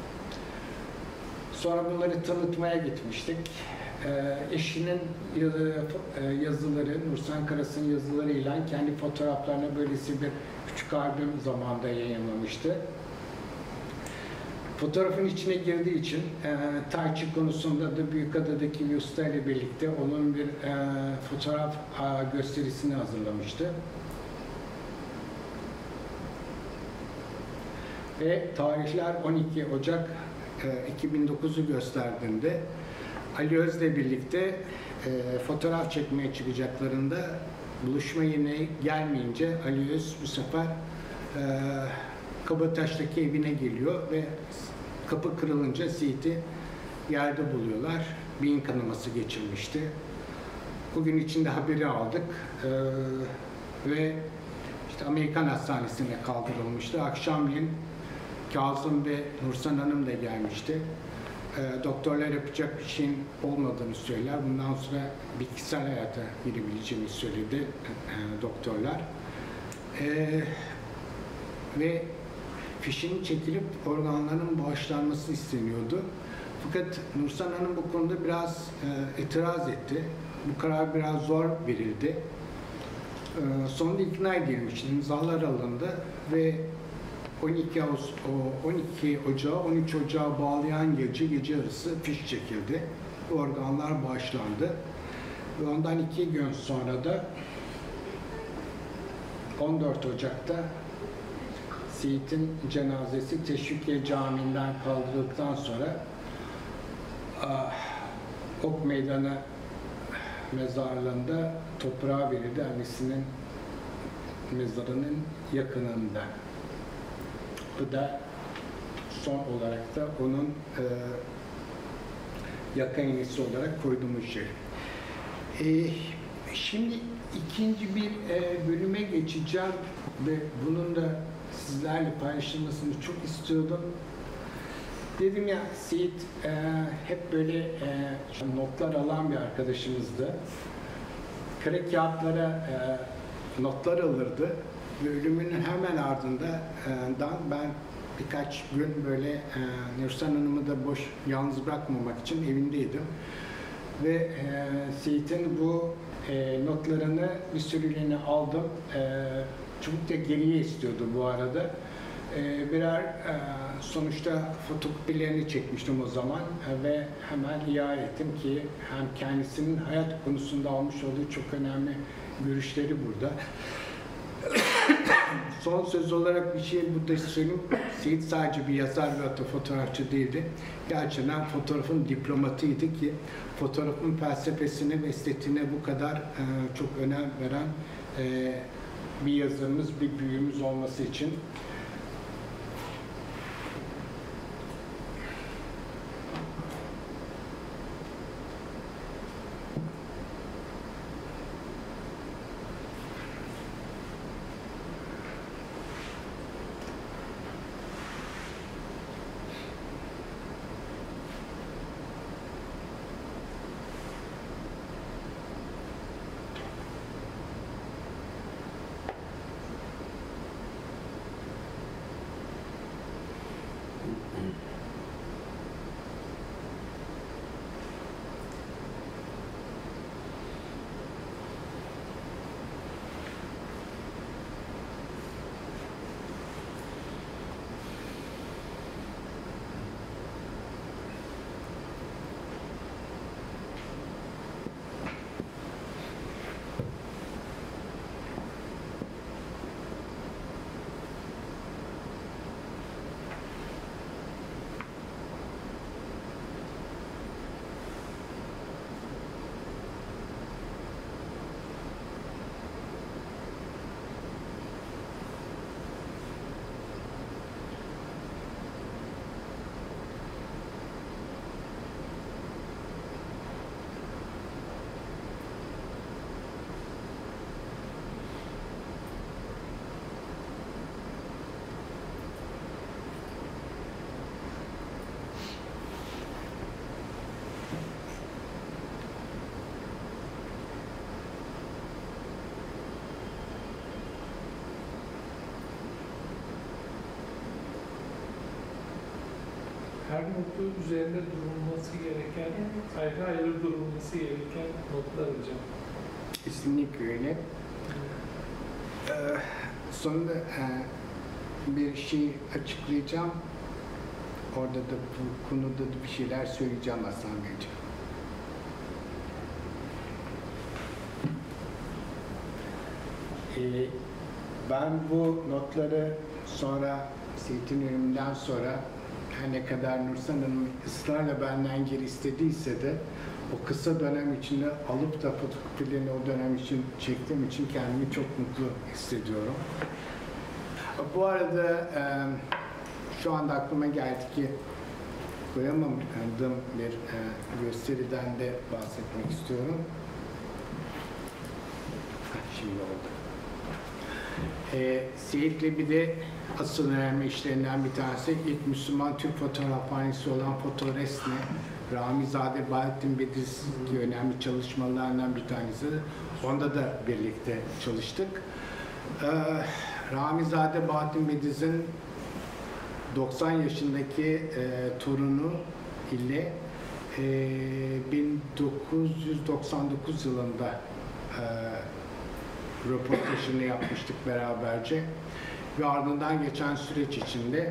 Sonra bunları tanıtmaya gitmiştik. Eşinin yazıları, Nursan Karas'ın yazılarıyla kendi fotoğraflarına böylesi bir küçük albüm zamanında yayınlamıştı. Fotoğrafın içine girdiği için Tai Chi konusunda da Büyükada'daki bir usta ile birlikte onun bir fotoğraf gösterisini hazırlamıştı. Ve tarihler 12 Ocak 2009'u gösterdiğinde Ali Öz'le birlikte fotoğraf çekmeye çıkacaklarında buluşma yerine gelmeyince Ali Öz bu sefer Kabataş'taki evine geliyor ve kapı kırılınca Seyit'i yerde buluyorlar. Beyin kanaması geçirmişti. Bugün içinde haberi aldık ve işte Amerikan Hastanesi'ne kaldırılmıştı. Akşamleyin Kazım ve Nursan Hanım da gelmişti. Doktorlar yapacak bir şeyin olmadığını söyler. Bundan sonra bitkisel hayata girebileceğini söyledi doktorlar. Ve fişinin çekilip organların bağışlanması isteniyordu. Fakat Nursan Hanım bu konuda biraz itiraz etti. Bu karar biraz zor verildi. Sonunda ikna edilmişti. İmzalar alındı ve 12 Ocağı 13 Ocağı bağlayan gece yarısı fiş çekildi. Organlar bağışlandı. Ve ondan 2 gün sonra da 14 Ocak'ta Seyit'in cenazesi Teşvikiye Camii'nden kaldırıldıktan sonra Ok Meydanı mezarlığında toprağa verildi, annesinin mezarının yakınında. Bu da son olarak da onun yaka iğnesi olarak koyduğumuz şey. Şimdi ikinci bir bölüme geçeceğim ve bunun da sizlerle paylaşılmasını çok istiyordum. Dedim ya, Seyit hep böyle notlar alan bir arkadaşımızdı. Kare kağıtlara notlar alırdı ve ölümünün hemen ardından ben birkaç gün böyle Nursen Hanım'ı da boş yalnız bırakmamak için evindeydim. Ve Seyit'in bu notlarını bir süreliğine aldım. Çubuk da geriye istiyordu bu arada. Birer sonuçta fotokopilerini çekmiştim o zaman ve hemen iade ettim ki hem kendisinin hayat konusunda almış olduğu çok önemli görüşleri burada. Son söz olarak bir şey burada söyleyeyim. Seyit sadece bir yazar ve fotoğrafçı değildi. Gerçekten fotoğrafın diplomatıydı ki fotoğrafın felsefesine ve estetiğine bu kadar çok önem veren bir yazarımız, bir büyüğümüz olması için. Her notu üzerinde durulması gereken, ayrı ayrı durulması gereken notlar hocam. Kesinlikle öyle. Sonunda bir şey açıklayacağım. Orada da bu konuda da bir şeyler söyleyeceğim Hasan Beyciğim. Ben bu notları sonra Seyit'in ölümünden sonra her ne kadar Nursen Hanım ısrarla benden geri istediyse de o kısa dönem içinde alıp da fotokopilerini o dönem için çektiğim için kendimi çok mutlu hissediyorum. Bu arada şu anda aklıma geldi ki koyamadığım bir gösteriden de bahsetmek istiyorum. Şimdi oldu. Seyit'le bir de asıl önemli işlerinden bir tanesi ilk Müslüman Türk fotoğrafhanesi olan Fotoresne, Ramizade Bahattin Bediz ki önemli çalışmalarından bir tanesi. Onda da birlikte çalıştık. Ramizade Bahattin Bediz'in 90 yaşındaki torunu ile 1999 yılında röportajını yapmıştık beraberce ve ardından geçen süreç içinde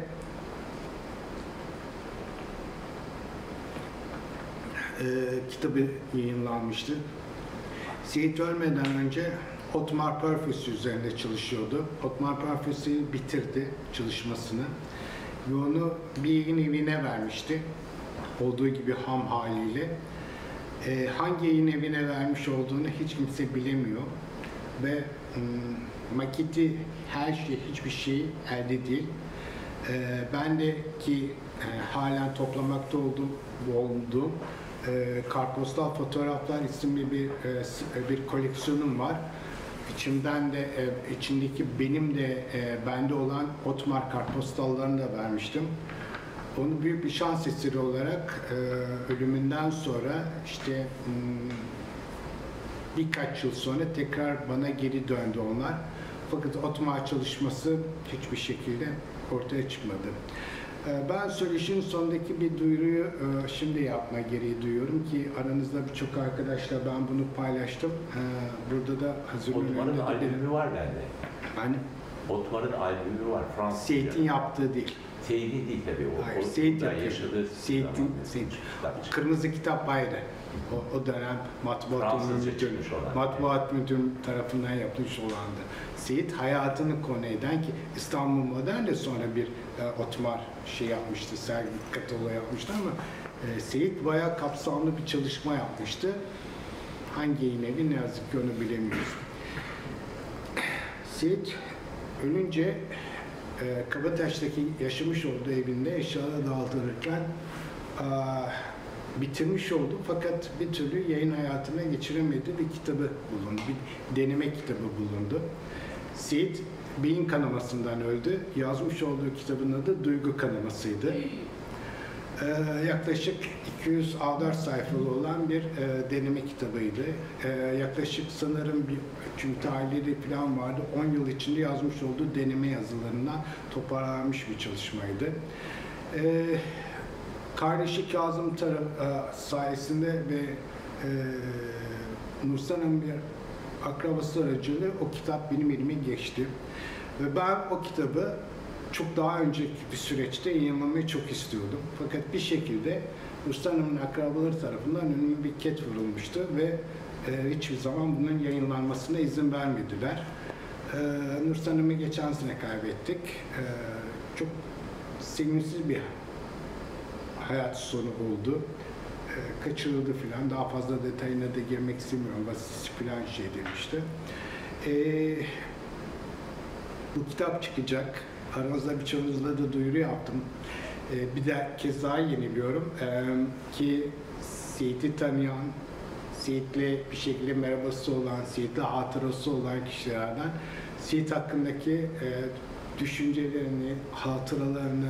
kitabı yayınlanmıştı. Seyit ölmeden önce Otmar Pörfesi üzerinde çalışıyordu. Otmar Pörfesi bitirdi çalışmasını ve onu bir yayın evine vermişti. Olduğu gibi ham haliyle. Hangi yayın evine vermiş olduğunu hiç kimse bilemiyor. Ve maketi, her şey, hiçbir şey elde değil. Ben de ki halen toplamakta olduğum Kartpostal Fotoğraflar isimli bir koleksiyonum var. İçindeki benim de bende olan Otmar kartpostallarını da vermiştim. Onu büyük bir şans eseri olarak ölümünden sonra işte birkaç yıl sonra tekrar bana geri döndü onlar. Fakat otomatik çalışması hiçbir şekilde ortaya çıkmadı. Ben söyleşinin sonundaki bir duyuruyu şimdi yapma gereği duyuyorum ki aranızda birçok arkadaşla ben bunu paylaştım. Burada da hazır Otmar'ın albümü var bende. Hani Otmar'ın albümü var Fransızca. Seyit'in yaptığı değil. Seyit'in değil tabii. Hayır, Seyit yapıyor. Yaşadığı Seyit'in, Kırmızı Kitap ayrı. O dönem matbuat müdürü tarafından yapılmış olandı. Seyit hayatını konu eden ki İstanbul Modern de sonra bir Otmar yapmıştı, sergi kataloğu yapmıştı ama Seyit bayağı kapsamlı bir çalışma yapmıştı. Hangi yayın evi ne yazık ki onu bilemiyoruz. Seyit ölünce Kabataş'taki yaşamış olduğu evinde eşyalar dağıtılırken bitirmiş oldu fakat bir türlü yayın hayatına geçiremedi bir kitabı bulundu, bir deneme kitabı bulundu. Seyit beyin kanamasından öldü. Yazmış olduğu kitabın adı Duygu Kanaması'ydı. Yaklaşık 200-4 sayfalı olan bir deneme kitabıydı. Yaklaşık sanırım çünkü tarihleri falan vardı. 10 yıl içinde yazmış olduğu deneme yazılarından toparlanmış bir çalışmaydı. Kardeşi Kazım sayesinde ve Nursan'ın bir akrabası aracılığıyla o kitap benim elime geçti. Ve ben o kitabı çok daha önceki bir süreçte yayınlamayı çok istiyordum. Fakat bir şekilde Nursan Hanım'ın akrabaları tarafından önüme bir ket vurulmuştu ve hiçbir zaman bunun yayınlanmasına izin vermediler. Nursan Hanım'ı geçen sene kaybettik. Çok sevimsiz bir hayat sonu oldu. Kaçırıldı filan. Daha fazla detayına da girmek istemiyorum. Basit filan demişti. Bu kitap çıkacak. Aranızda birçoğunuzla da duyuru yaptım. Bir de kez daha yeniliyorum. Ki Seyit'i tanıyan, Seyit'le bir şekilde merhabası olan, Seyit'le hatırası olan kişilerden Seyit hakkındaki düşüncelerini, hatıralarını,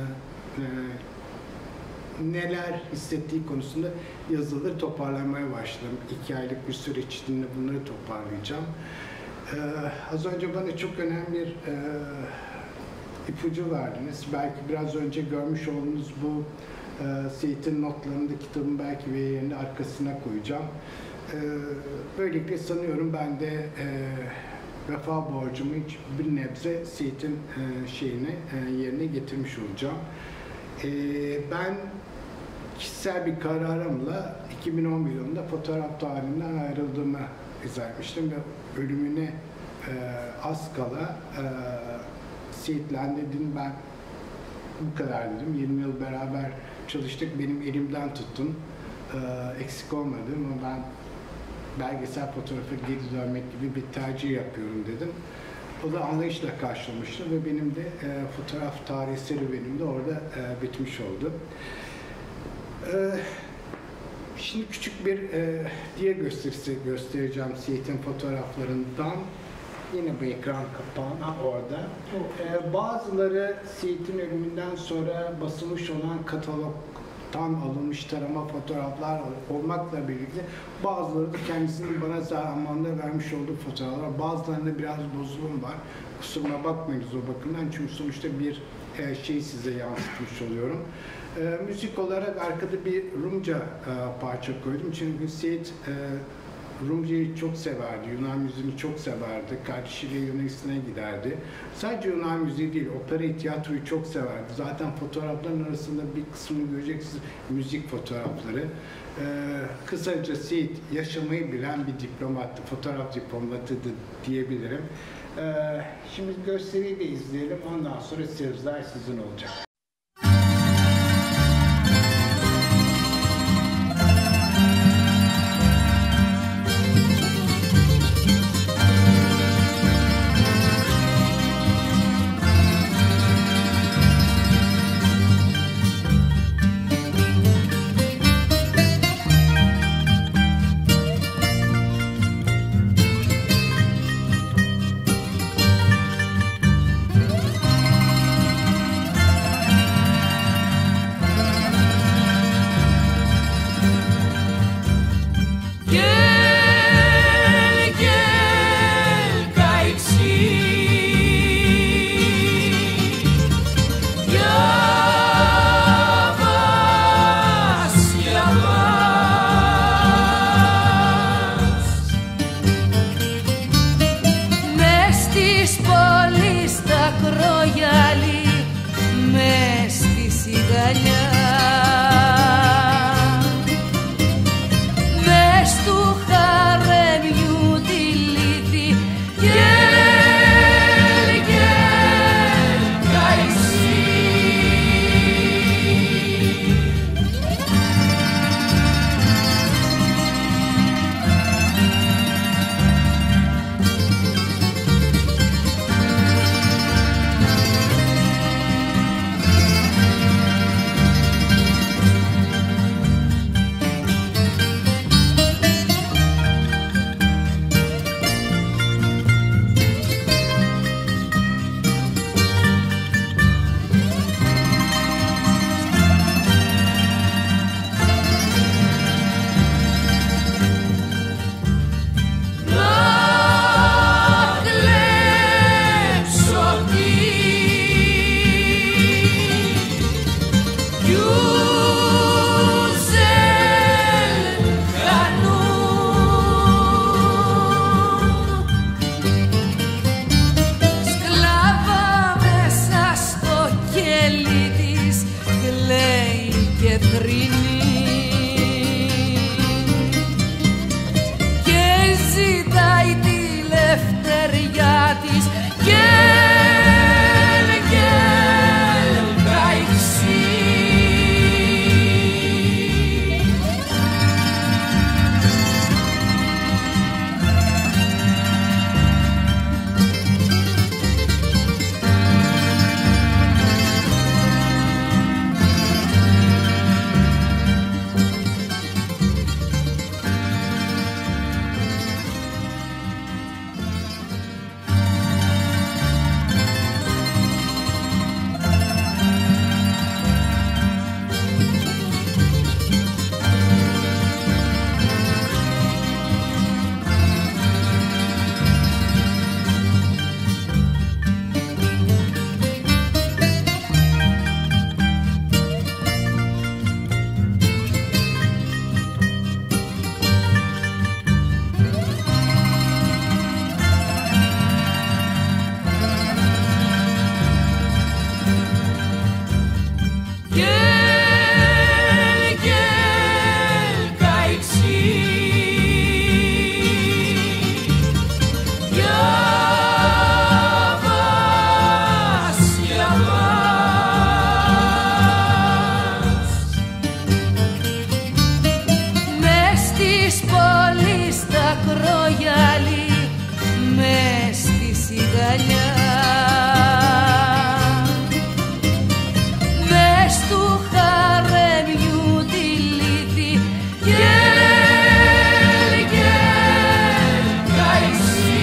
neler hissettiği konusunda yazıları toparlamaya başladım. 2 aylık bir süreç içinde bunları toparlayacağım. Az önce bana çok önemli bir ipucu verdiniz. Belki biraz önce görmüş olduğunuz bu Seyit'in notlarını da kitabın belki bir yerine arkasına koyacağım. Böylelikle sanıyorum ben de vefa borcumu bir nebze Seyit'in yerine getirmiş olacağım. Ben kişisel bir kararımla 2011 yılında fotoğraf tarihinden ayrıldığımı izah etmiştim ve ölümüne az kala Seyit'le dedim ben bu kadar dedim. 20 yıl beraber çalıştık. Benim elimden tuttun. Eksik olmadı ama ben belgesel fotoğrafa geri dönmek gibi bir tercih yapıyorum dedim. O da anlayışla karşılamıştı ve benim de fotoğraf tarihi serüvenim de orada bitmiş oldu. Şimdi küçük bir diğer gösterisi göstereceğim Seyit'in fotoğraflarından. Yine bu ekran kapağına orada. Bazıları Seyit'in ölümünden sonra basılmış olan katalogdan alınmış tarama fotoğraflar olmakla birlikte bazıları da kendisinin bana zamanında vermiş olduğu fotoğraflar. Bazılarında biraz bozulum var. Kusuruma bakmayınız o bakımdan çünkü sonuçta bir size yansıtmış oluyorum. Müzik olarak arkada bir Rumca parça koydum çünkü Seyit Rumcayı çok severdi, Yunan müziğini çok severdi, kardeşiyle Yunanistan'a giderdi. Sadece Yunan müziği değil, operayı, tiyatroyu çok severdi. Zaten fotoğrafların arasında bir kısmını göreceksiniz, müzik fotoğrafları. Kısaca Seyit yaşamayı bilen bir diplomattı, fotoğraf diplomatıydı diyebilirim. Şimdi gösteriyi de izleyelim, ondan sonra sözler sizin olacak. γυαλί μες στη σιγαλιά. Μες του χαρέμιου τη λύθη γελ, γελ, καησί.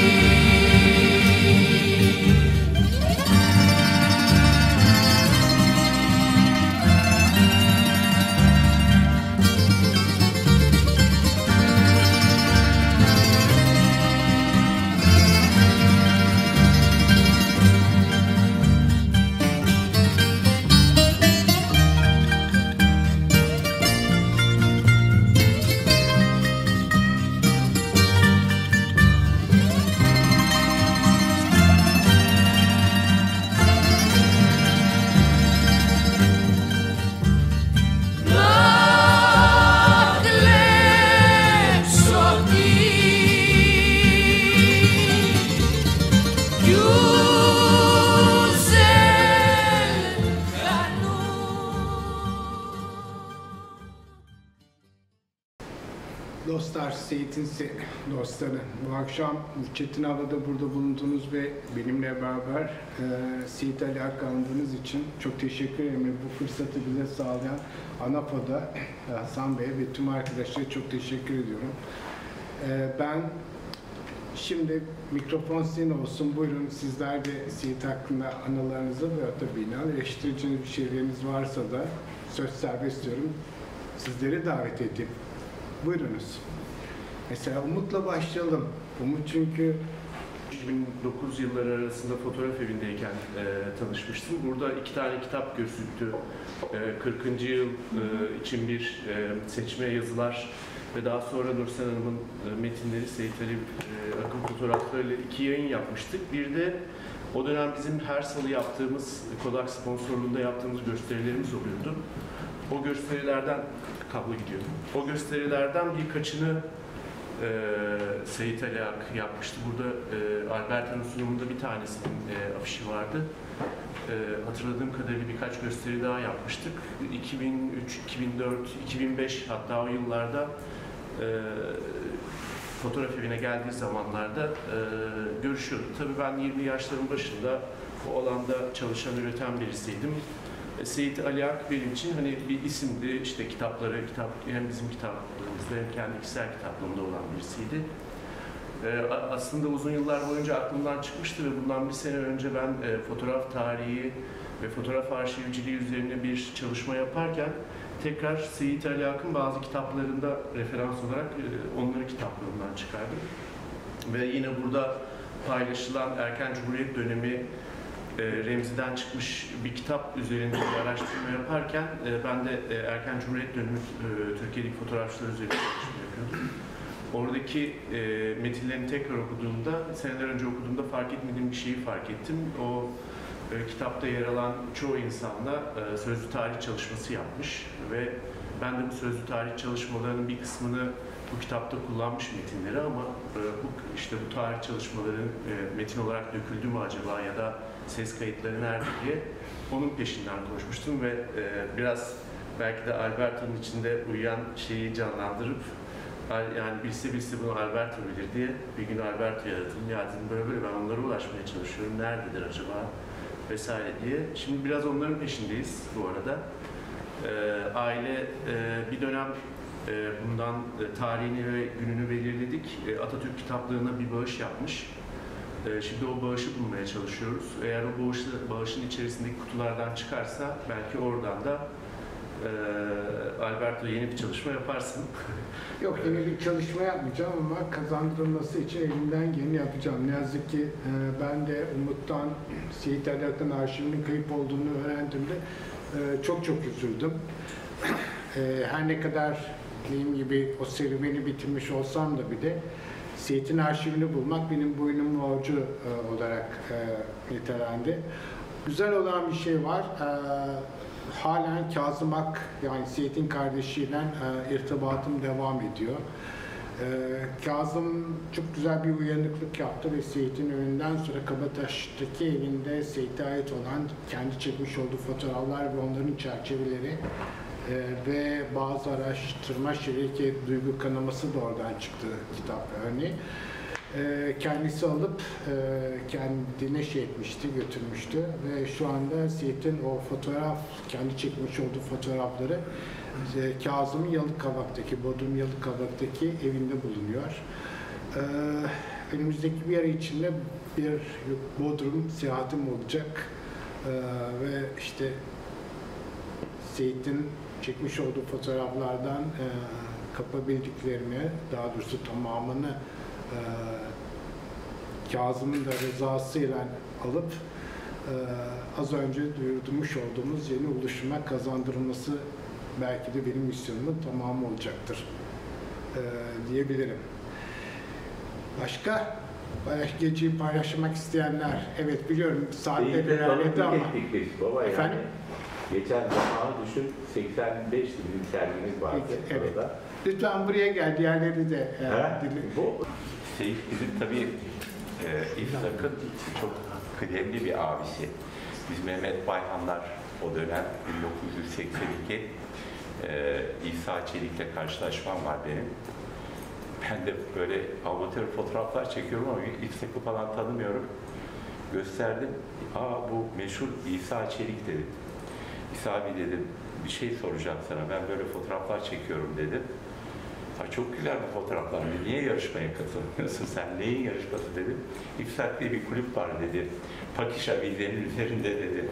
Dostlar, Seyit'in dostları, bu akşam bu çetin havada burada bulundunuz ve benimle beraber Seyit Aliak andığınız için çok teşekkür ederim. Bu fırsatı bize sağlayan ANAPO'da Hasan Bey ve tüm arkadaşlara çok teşekkür ediyorum. Ben şimdi mikrofon sizin olsun. Buyurun, sizler de Seyit hakkında anılarınızı ve tabii eleştirici bir şeyleriniz varsa da söz serbest diyorum. Sizleri davet edeyim. Buyurunuz. Mesela Umut'la başlayalım. Umut çünkü 2009 yılları arasında fotoğraf evindeyken tanışmıştım. Burada 2 tane kitap gözüktü. 40. yıl için bir seçme yazılar ve daha sonra Nursel Hanım'ın metinleri, Seyit Ali Akın fotoğraflarıyla 2 yayın yapmıştık. Bir de o dönem bizim her salı yaptığımız, Kodak sponsorluğunda yaptığımız gösterilerimiz oluyordu. O gösterilerden, kablo gidiyor. O gösterilerden birkaçını Seyit Aliak yapmıştı. Burada Alberto'nun sunumunda bir tanesinin afişi vardı. Hatırladığım kadarıyla birkaç gösteri daha yapmıştık. 2003, 2004, 2005 hatta o yıllarda fotoğraf evine geldiği zamanlarda görüşüyorduk. Tabii ben 20 yaşların başında bu alanda çalışan, üreten birisiydim. Seyit Aliak benim için hani bir isimdi, işte kitapları, hem bizim kitaplarımızda hem kendi kişisel kitaplığımda olan birisiydi. Aslında uzun yıllar boyunca aklımdan çıkmıştı ve bundan bir sene önce ben fotoğraf tarihi ve fotoğraf arşivciliği üzerine bir çalışma yaparken tekrar Seyit Aliak'ın bazı kitaplarında referans olarak onların kitaplarından çıkardım. Ve yine burada paylaşılan erken Cumhuriyet dönemi Remzi'den çıkmış bir kitap üzerinde bir araştırma yaparken ben de erken Cumhuriyet dönemi Türkiye'deki fotoğrafçılar üzerinde çalışma yapıyordum. Oradaki metinlerini tekrar okuduğumda, seneler önce okuduğumda fark etmediğim bir şeyi fark ettim. O kitapta yer alan çoğu insanla sözlü tarih çalışması yapmış ve ben de bu sözlü tarih çalışmalarının bir kısmını bu kitapta kullanmış metinleri ama bu tarih çalışmaların metin olarak döküldü mü acaba ya da ses kayıtları nerede diye onun peşinden koşmuştum ve biraz belki de Alberto'nun içinde uyuyan şeyi canlandırıp yani bilse bunu Alberto bilir diye bir gün Alberto yarattım. Ya dedim böyle ben onlara ulaşmaya çalışıyorum. Nerededir acaba vesaire diye. Şimdi biraz onların peşindeyiz bu arada. Aile bir dönem bundan tarihini ve gününü belirledik. Atatürk kitaplığına bir bağış yapmış. Şimdi o bağışı bulmaya çalışıyoruz. Eğer o bağışın içerisindeki kutulardan çıkarsa belki oradan da Alberto yeni bir çalışma yaparsın. yok, yeni bir çalışma yapmayacağım ama kazandırılması için elimden geleni yapacağım. Ne yazık ki ben de Umut'tan Seyit Aliak'ın arşivinin kayıp olduğunu öğrendiğimde çok üzüldüm. Her ne kadar dediğim gibi o serüveni bitirmiş olsam da bile Seyit'in arşivini bulmak benim boynumun borcu olarak nitelendi. Güzel olan bir şey var. Halen Kazım Ak, yani Seyit'in kardeşiyle irtibatım devam ediyor. Kazım çok güzel bir uyanıklık yaptı ve Seyit'in önünden sonra Kabataş'taki evinde Seyit'e ait olan kendi çekmiş olduğu fotoğraflar ve onların çerçeveleri Ve bazı araştırma şeyi ki duygu kanaması da oradan çıktı kitap örneği. Kendisi alıp kendine şey etmişti, götürmüştü ve şu anda Seyit'in o fotoğraf, kendi çekmiş olduğu fotoğrafları Kazım Yalıkavak'taki, Bodrum Yalıkavak'taki evinde bulunuyor. Önümüzdeki bir ay içinde bir Bodrum seyahatim olacak ve işte Seyit'in çekmiş olduğu fotoğraflardan kapabildiklerini, daha doğrusu tamamını Kazım'ın da rızasıyla alıp az önce duyurmuş olduğumuz yeni oluşuma kazandırılması belki de benim misyonumun tamamı olacaktır diyebilirim. Başka geceyi paylaşmak isteyenler, evet biliyorum saatler ilerledi ama baba efendim? Yani. Geçen zamanı düşün, 85 bir sergimiz vardı Evet. orada. Lütfen buraya gel, diğerleri de Bu Seyit bizim tabii İshak'ın çok kıdemli bir abisi. Biz Mehmet Bayhanlar o dönem 1982 İsa Çelik'le karşılaşmam var benim. Ben de böyle amatör fotoğraflar çekiyorum ama İshak'ı falan tanımıyorum. Gösterdim. Bu meşhur İsa Çelik dedim. İsa abi dedim, bir şey soracağım sana. Ben böyle fotoğraflar çekiyorum dedim. Çok güzel bu fotoğraflar. Niye yarışmaya katılmıyorsun? Sen neyin yarışması dedim. İfsak diye bir kulüp var dedi. Pakişa vizenin üzerinde dedi.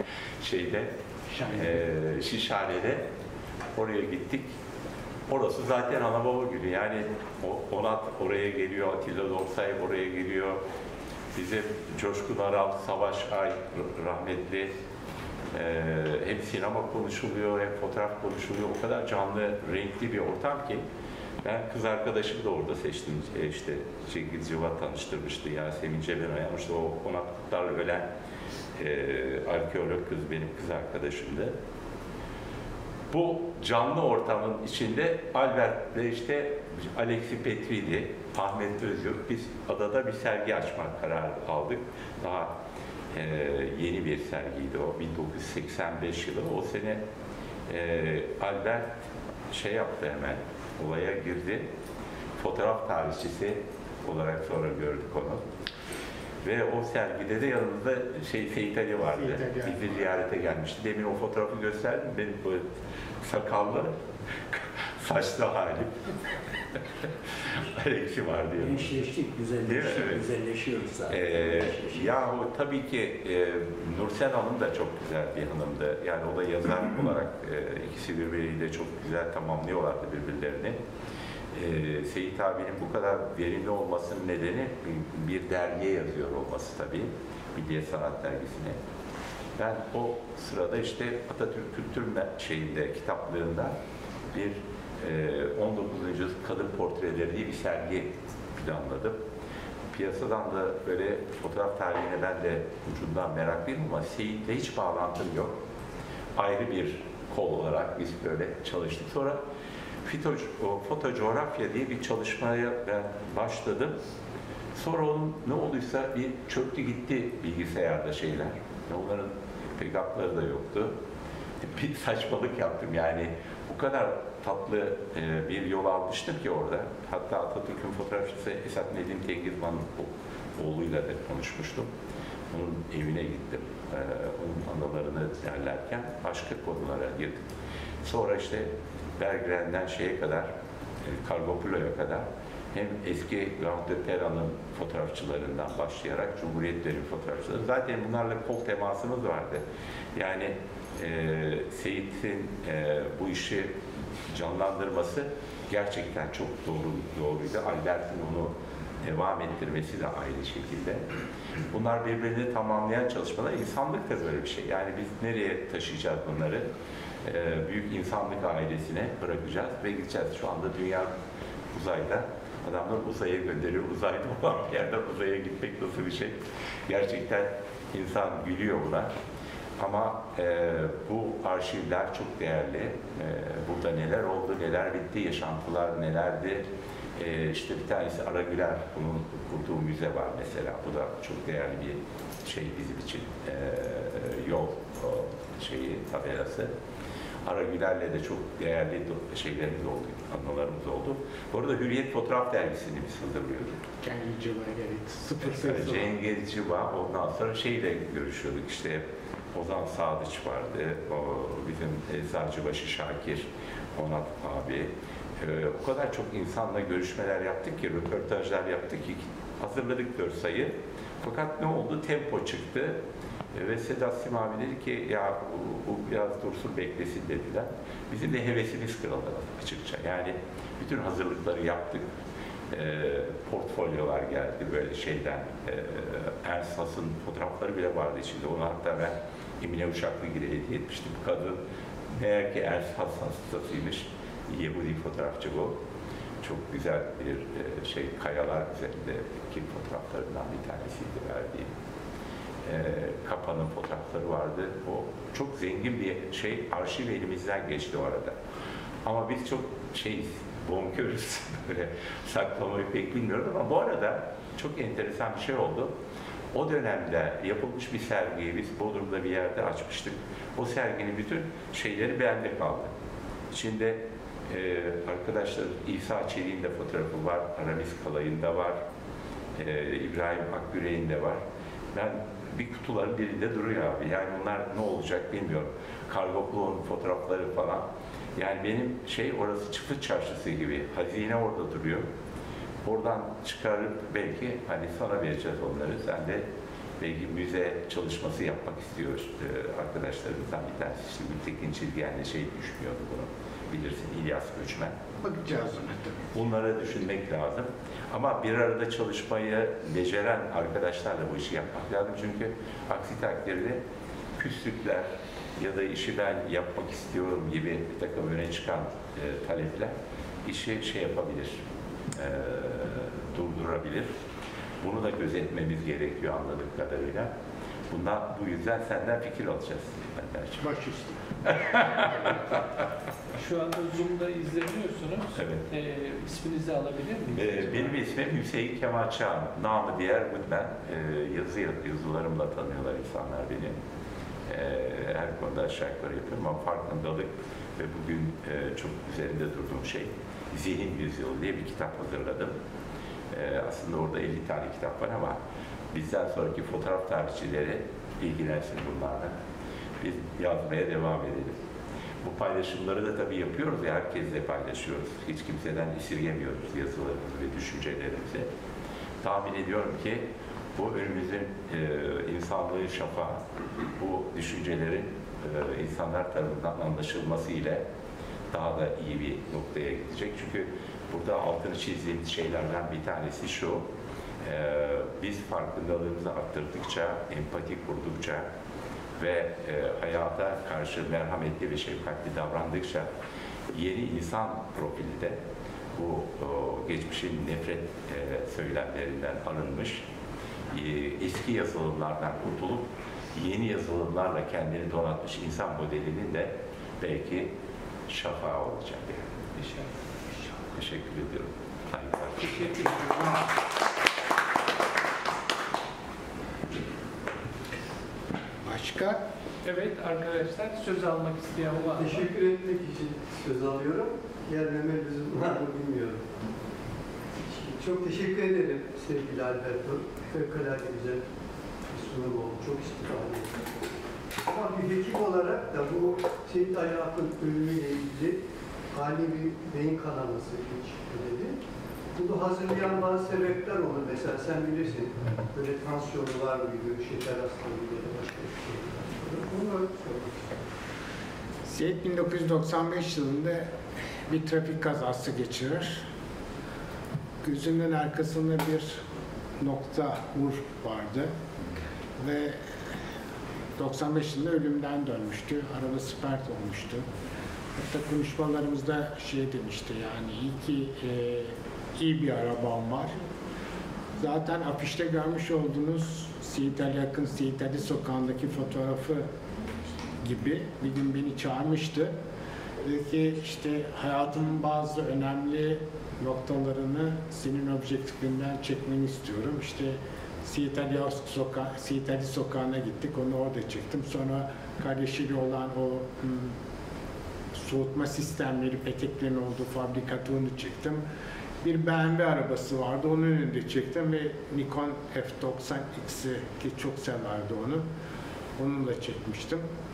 Şişhane'de. Oraya gittik. Orası zaten ana baba günü. Yani Onat oraya geliyor, Atilla Dorsay oraya geliyor. Bizim Coşkun Aral, Savaş Ay rahmetli. Hem sinema konuşuluyor, hem fotoğraf konuşuluyor. O kadar canlı, renkli bir ortam ki ben kız arkadaşımı da orada seçtim. İşte Cengiz Civat tanıştırmıştı, Yasemin Ceben ayarmıştı. O Onat Kutlar'la ölen arkeolog kız benim kız arkadaşımdı. Bu canlı ortamın içinde Albert'le işte Alexi Petri'ydi, Ahmet Özyurt. Biz adada bir sergi açmak kararı aldık. Daha yeni bir sergiydi o, 1985 yılı. O sene Albert yaptı, hemen olaya girdi. Fotoğraf tarihçisi olarak sonra gördük onu. Ve o sergide de yanımızda Seyit Ali vardı. Bizi ziyarete gelmişti. Demin o fotoğrafı gösterdim. Benim bu sakallı, saçlı halim. Alexi var diyor. Gençleştik, güzelleşiyoruz zaten. Yahu tabii ki Nursen Hanım da çok güzel bir hanımdı. Yani o da yazar olarak ikisi birbiriyle çok güzel tamamlıyorlardı birbirlerini. Seyit abinin bu kadar verimli olmasının nedeni bir dergiye yazıyor olması tabii. Milliyet Sanat Dergisi'ne. Ben o sırada işte Atatürk Kültür kitaplığında bir 19. yüzyıl kadın portreleri diye bir sergi planladım. Piyasadan da böyle fotoğraf tarihine ben de ucundan meraklıyım ama Seyit'le hiç bağlantım yok. Ayrı bir kol olarak biz böyle çalıştık. Sonra fotocoğrafya diye bir çalışmaya ben başladım. Sonra onun ne olduysa bir çöktü gitti bilgisayarda şeyler. Onların backup'ları da yoktu. Bir saçmalık yaptım yani. Bu kadar tatlı bir yol almıştım ki orada. Hatta Atatürk'ün fotoğrafçısı Esat Nedim Tengizman'ın oğluyla da konuşmuştum. Onun evine gittim. Onun anılarını derlerken başka konulara girdim. Sonra işte Bergren'den kadar, Kargopulo'ya kadar hem eski Grand Opera'nın fotoğrafçılarından başlayarak Cumhuriyetlerin fotoğrafçıları. Zaten bunlarla kol temasımız vardı. Yani Seyit'in bu işi canlandırması gerçekten çok doğruydu. Albert'in onu devam ettirmesi de aynı şekilde. Bunlar birbirini tamamlayan çalışmalar. İnsanlık da böyle bir şey. Yani biz nereye taşıyacağız bunları? Büyük insanlık ailesine bırakacağız ve gideceğiz. Şu anda dünya uzayda. Adamlar uzaya gönderiyor. Uzayda olan bir yerden uzaya gitmek nasıl bir şey? Gerçekten insan gülüyor buna. Ama bu arşivler çok değerli. Burada neler oldu, neler bitti, yaşantılar nelerdi. İşte bir tanesi Ara Güler, bunun kurduğu müze var mesela. Bu da çok değerli bir şey bizim için. Yol tabelası. Ara Güler'le de çok değerli şeylerimiz oldu, anılarımız oldu. Bu arada Hürriyet Fotoğraf Dergisi'ni biz hazırlıyorduk. Kendince var, evet. Sıfır sayısı. Cengiz Civa, ondan sonra şeyle görüşüyorduk işte, Ozan Sadıç vardı, o bizim Eczacıbaşı Şakir, Onat abi. O kadar çok insanla görüşmeler yaptık ki, röportajlar yaptık ki, hazırladık 4 sayı. Fakat ne oldu? Tempo çıktı. Ve Sedat Sim abi dedi ki ya bu biraz dursun beklesin dediler. Bizim de hevesimiz kırıldı açıkça. Yani bütün hazırlıkları yaptık. Portfolyolar geldi böyle şeyden. Ernst Hass'ın fotoğrafları bile vardı içinde. Onu hatta ben Emine Uşaklıgil'e hediye etmiştim. Kadın meğer ki Ernst Hass hastasıymış. Yehudi fotoğrafçı bu. Çok güzel bir şey, kayalar üzerindeki fotoğraflarından bir tanesiydi verdiğim. Kapa'nın fotoğrafları vardı. O çok zengin bir şey, arşiv elimizden geçti o arada. Ama biz çok bonkörüz. Böyle saklamayı pek bilmiyoruz ama bu arada çok enteresan bir şey oldu. O dönemde yapılmış bir sergiyi biz Bodrum'da bir yerde açmıştık. O serginin bütün şeyleri bende kaldı. İçinde arkadaşlar İsa Çelik'in de fotoğrafı var, Aramis Kalay'ın da var, İbrahim Akgüre'nin de var. Ben bir kutuların birinde duruyor abi. Yani bunlar ne olacak bilmiyorum. Kargo Klo'nun fotoğrafları falan. Yani benim orası Çıfıt Çarşısı gibi. Hazine orada duruyor. Oradan çıkarıp belki hani sana vereceğiz onları. Sen de belki müze çalışması yapmak istiyor arkadaşlarımızdan bir tanesi. İşte Gültekin Çizgiyen'le düşünüyordu bunu. Bilirsin İlyas Göçmen. Bakacağız ona tabii. Bunları düşünmek lazım. Ama bir arada çalışmayı beceren arkadaşlarla bu işi yapmak lazım. Çünkü aksi takdirde küslükler ya da işi ben yapmak istiyorum gibi bir takım öne çıkan talepler işi yapabilir, durdurabilir. Bunu da gözetmemiz gerekiyor anladığım kadarıyla. Bu yüzden senden fikir alacağız. Başüstü. Şu anda Zoom'da izleniyorsunuz. Evet. İsminizi alabilir miyiz? Benim ismim Hüseyin Kemal Çağan. Namı diğer Goodman. Yazılarımla tanıyorlar insanlar beni. Her konuda aşağı yukarı yapıyorum ama farkındalık ve bugün çok üzerinde durduğum Zihin Yüzyılı diye bir kitap hazırladım. Aslında orada 50 tane kitap var ama bizden sonraki fotoğraf tarihçileri ilgilensin bunlarla. Biz yazmaya devam edelim. Bu paylaşımları da tabii yapıyoruz ya, herkesle paylaşıyoruz. Hiç kimseden esirgemiyoruz yazılarımızı ve düşüncelerimizi. Tahmin ediyorum ki bu önümüzün insanlığın şafağı, bu düşüncelerin insanlar tarafından anlaşılması ile daha da iyi bir noktaya gidecek. Çünkü burada altını çizdiğimiz şeylerden bir tanesi şu, biz farkındalığımızı arttırdıkça, empati kurdukça ve hayata karşı merhametli ve şefkatli davrandıkça yeni insan profili de bu geçmişin nefret söylemlerinden alınmış, eski yazılımlardan kurtulup yeni yazılımlarla kendini donatmış insan modelinin de belki şafağı olacak. İnşallah. Teşekkür ediyorum. Saygılar. Teşekkür ederim. Başka? Evet arkadaşlar, söz almak isteyen var mı? Teşekkür etmek için söz alıyorum. Gelmeme lüzum var mı bilmiyorum. Çok teşekkür ederim sevgili Alberto. Fevkalade güzel bir sunum oldu. Çok istifade ettim. Ama bir hekim olarak da bu Seyit Aliyak'ın ölümüyle ilgili ani bir beyin kanaması geçti dedi. Bunu hazırlayan bazı sebepler olur. Mesela sen bilirsin, böyle tansiyonu var mıydı, şeker hastalığı ya da başka bir şey. Bunu sormak istiyorum. Seyit 1995 yılında bir trafik kazası geçirir. Gözünün arkasında bir nokta vur vardı ve 95 yılında ölümden dönmüştü. Arabası pert olmuştu. Hatta konuşmalarımızda demişti, yani iyi ki iyi bir arabam var. Zaten afişte görmüş olduğunuz Seyit Aliyak'ın Seyit Ali Sokağı'ndaki fotoğrafı gibi bir gün beni çağırmıştı. Dedi ki işte hayatımın bazı önemli noktalarını senin objektifinden çekmeni istiyorum. İşte Seyit Ali Sokağı'na gittik, onu orada çektim. Sonra kardeşiyle olan o soğutma sistemleri, peteklerin olduğu fabrikatörünü çektim. Bir BMW arabası vardı, onun önünde çektim ve Nikon F90X'i ki çok severdi onu. Onunla çekmiştim.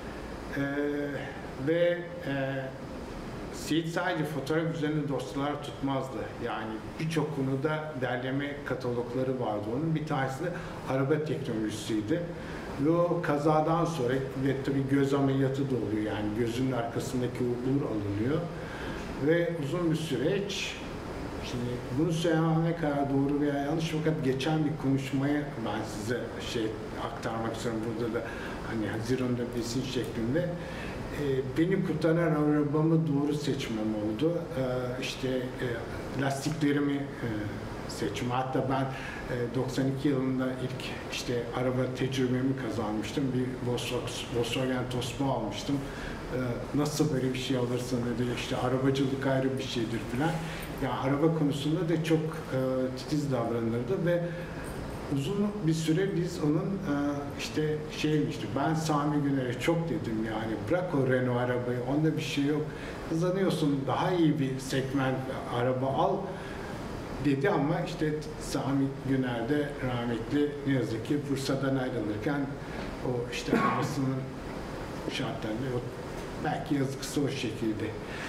Seyit sadece fotoğraf üzerine dosyalar tutmazdı. Yani birçok konuda derleme katalogları vardı onun. Bir tanesi de araba teknolojisiydi. Ve o kazadan sonra ve tabii göz ameliyatı da oluyor, yani gözünün arkasındaki uğur alınıyor. Ve uzun bir süreç. Şimdi bunu söylemem ne kadar doğru veya yanlış, fakat geçen bir konuşmayı ben size aktarmak istiyorum burada da, hani Haziran'da besin şeklinde. Beni kurtaran arabamı doğru seçmem oldu. Lastiklerimi seçmem. Hatta ben 92 yılında ilk araba tecrübemi kazanmıştım. Bir Volkswagen Tosmo almıştım. Nasıl böyle bir şey alırsın dedi, arabacılık ayrı bir şeydir filan. Yani araba konusunda da çok titiz davranırdı ve uzun bir süre biz onun ben Sami Güner'e çok dedim, yani bırak o Renault arabayı, onda bir şey yok, hızlanıyorsun, daha iyi bir segment araba al dedi. Ama Sami Güner de rahmetli ne yazık ki Bursa'dan ayrılırken o arabasının şartlarında belki yazıksı o şekilde.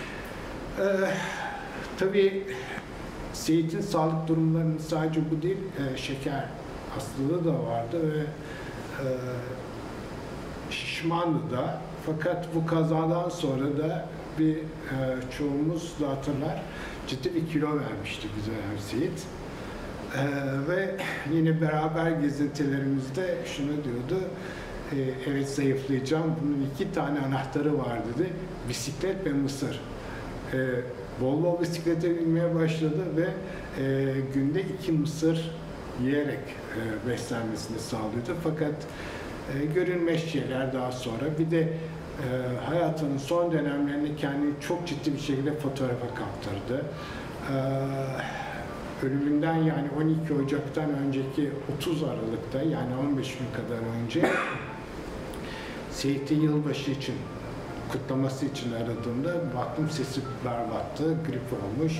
Tabii Seyit'in sağlık durumlarının sadece bu değil, şeker hastalığı da vardı ve şişmandı da. Fakat bu kazadan sonra da çoğumuz da hatırlar, ciddi bir kilo vermişti bize Seyit. Ve yine beraber gezintilerimizde şunu diyordu, evet zayıflayacağım, bunun 2 tane anahtarı var dedi, bisiklet ve mısır. Bol bol bisiklete binmeye başladı ve günde 2 mısır yiyerek beslenmesini sağlıyordu. Fakat görünmez şeyler daha sonra, bir de hayatının son dönemlerini kendini çok ciddi bir şekilde fotoğrafa kaptırdı. Ölümünden, yani 12 Ocak'tan önceki 30 Aralık'ta, yani 15 gün kadar önce Seyit'i yılbaşı için, kutlaması için aradığımda baktım sesi berbattı, grip olmuş.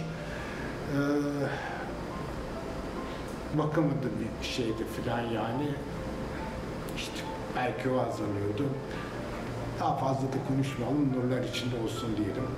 Bakamadı bir şeydi filan, yani belki o hazırlıyordu. Daha fazla da konuşmayalım, nurlar içinde olsun diyelim.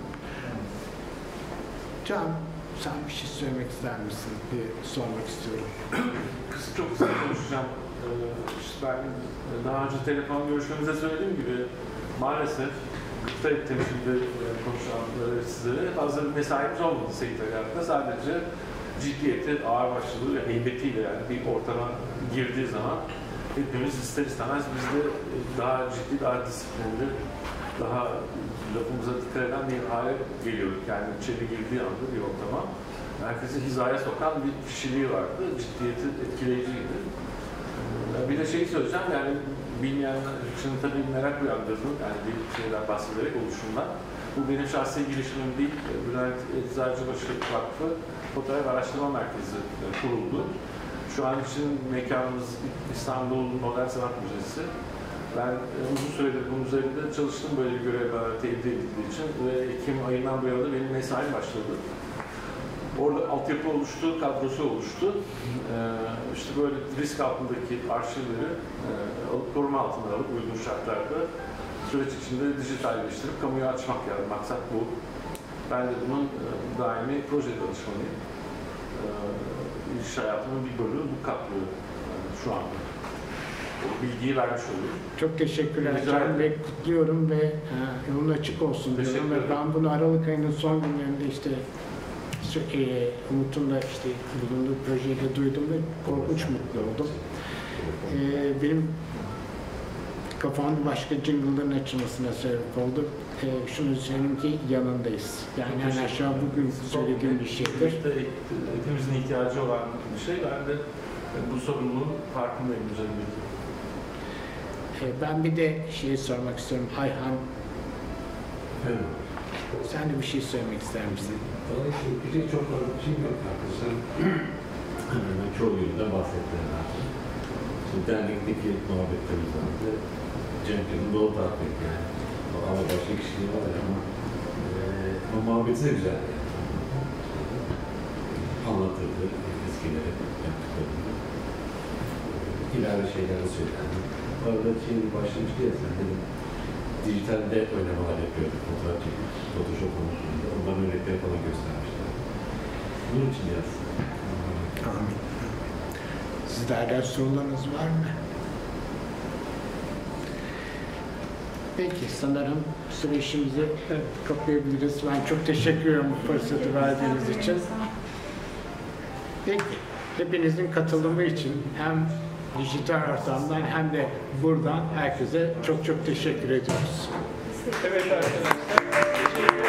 Can, sen bir şey söylemek ister misin diye sormak istiyorum. Çok kısa konuşacağım. Ben daha önce telefon görüşmemizde söylediğim gibi maalesef gıpta ettim şimdi konuşanları sizlere. Fazla bir mesaimiz olmadı Seyit Aliak'ta. Sadece ciddiyeti, ağırbaşlılığı ve heybetiyle, yani bir ortama girdiği zaman hepimiz ister istemez biz de daha ciddi, daha disiplinli, daha lafımıza dikkat eden bir hale geliyorduk. Yani içeri girdiği anda bir ortama herkesi hizaya sokan bir kişiliği vardı. Ciddiyeti etkileyiciydi. Bir de şeyi söyleyeceğim, yani bilmeyenler için tabii merak uyandırdım, yani bir şeyden bahsederek oluşumdan. Bu benim şahsi girişimim değil, Bülent Eczacıbaşı Vakfı Fotoğraf Araştırma Merkezi kuruldu. Şu an için mekanımız İstanbul Modern Sanat Müzesi. Ben uzun süredir bunun üzerinde çalıştım, böyle bir görev elde edildiği için ve Ekim ayından bu yana da benim mesaim başladı. Orada altyapı oluştu, kadrosu oluştu. Böyle risk altındaki arşivleri koruma altına alıp uygun şartlarda süreç içinde dijitalleştirip kamuya açmak, yani maksat bu. Ben de bunun daimi proje danışmanıyım. İş hayatımın bir bölümü bu kaplıyor şu anda. O bilgiyi vermiş oluyorum. Çok teşekkürler Can Bey, kutluyorum ve yolun açık olsun diyorum ve ben bunu Aralık ayının son günlerinde Umut'un da bulunduğu projeyi de duydum ve korkunç mutlu oldum. Benim kafamda başka jingle'ların açılmasına sebep oldu. Şunu söyleyeyim ki yanındayız. Yani aşağı bugün söylediğim bir şeydir. Hepimizin ihtiyacı olan bir şey. Ben de bu sorumluluğun farkındayım üzerindeki. Ben bir de sormak istiyorum. Ayhan, evet. Sen de bir şey söylemek ister misin? Bir şey çok fazla bir şey yok haklısın. Hemen çoğu yılda bahsettiğim lazım. Şimdi dernekteki muhabbetlerimizden de Cem'in doğu taraftaki, yani. Ama başka kişiliği var ama O muhabbeti de güzel. Anlatırdı eskileri, yaptıklarını. İlave şeyler de söylendi. Arada şimdi başlamıştı ya sen dedim. Dijitalde oynamalar yapıyorduk, fotoğraf çekip, Photoshop konusunda. Ondan örnekleri falan göstermişler. Bunun için yazdım. Amin. Sizlerden sorularınız var mı? Peki, sanırım süreçimizi kapayabiliriz. Ben çok teşekkür ederim bu fırsatı verdiğiniz için. Peki, hepinizin katılımı için hem dijital ortamdan hem de buradan herkese çok çok teşekkür ediyoruz. Evet arkadaşlar.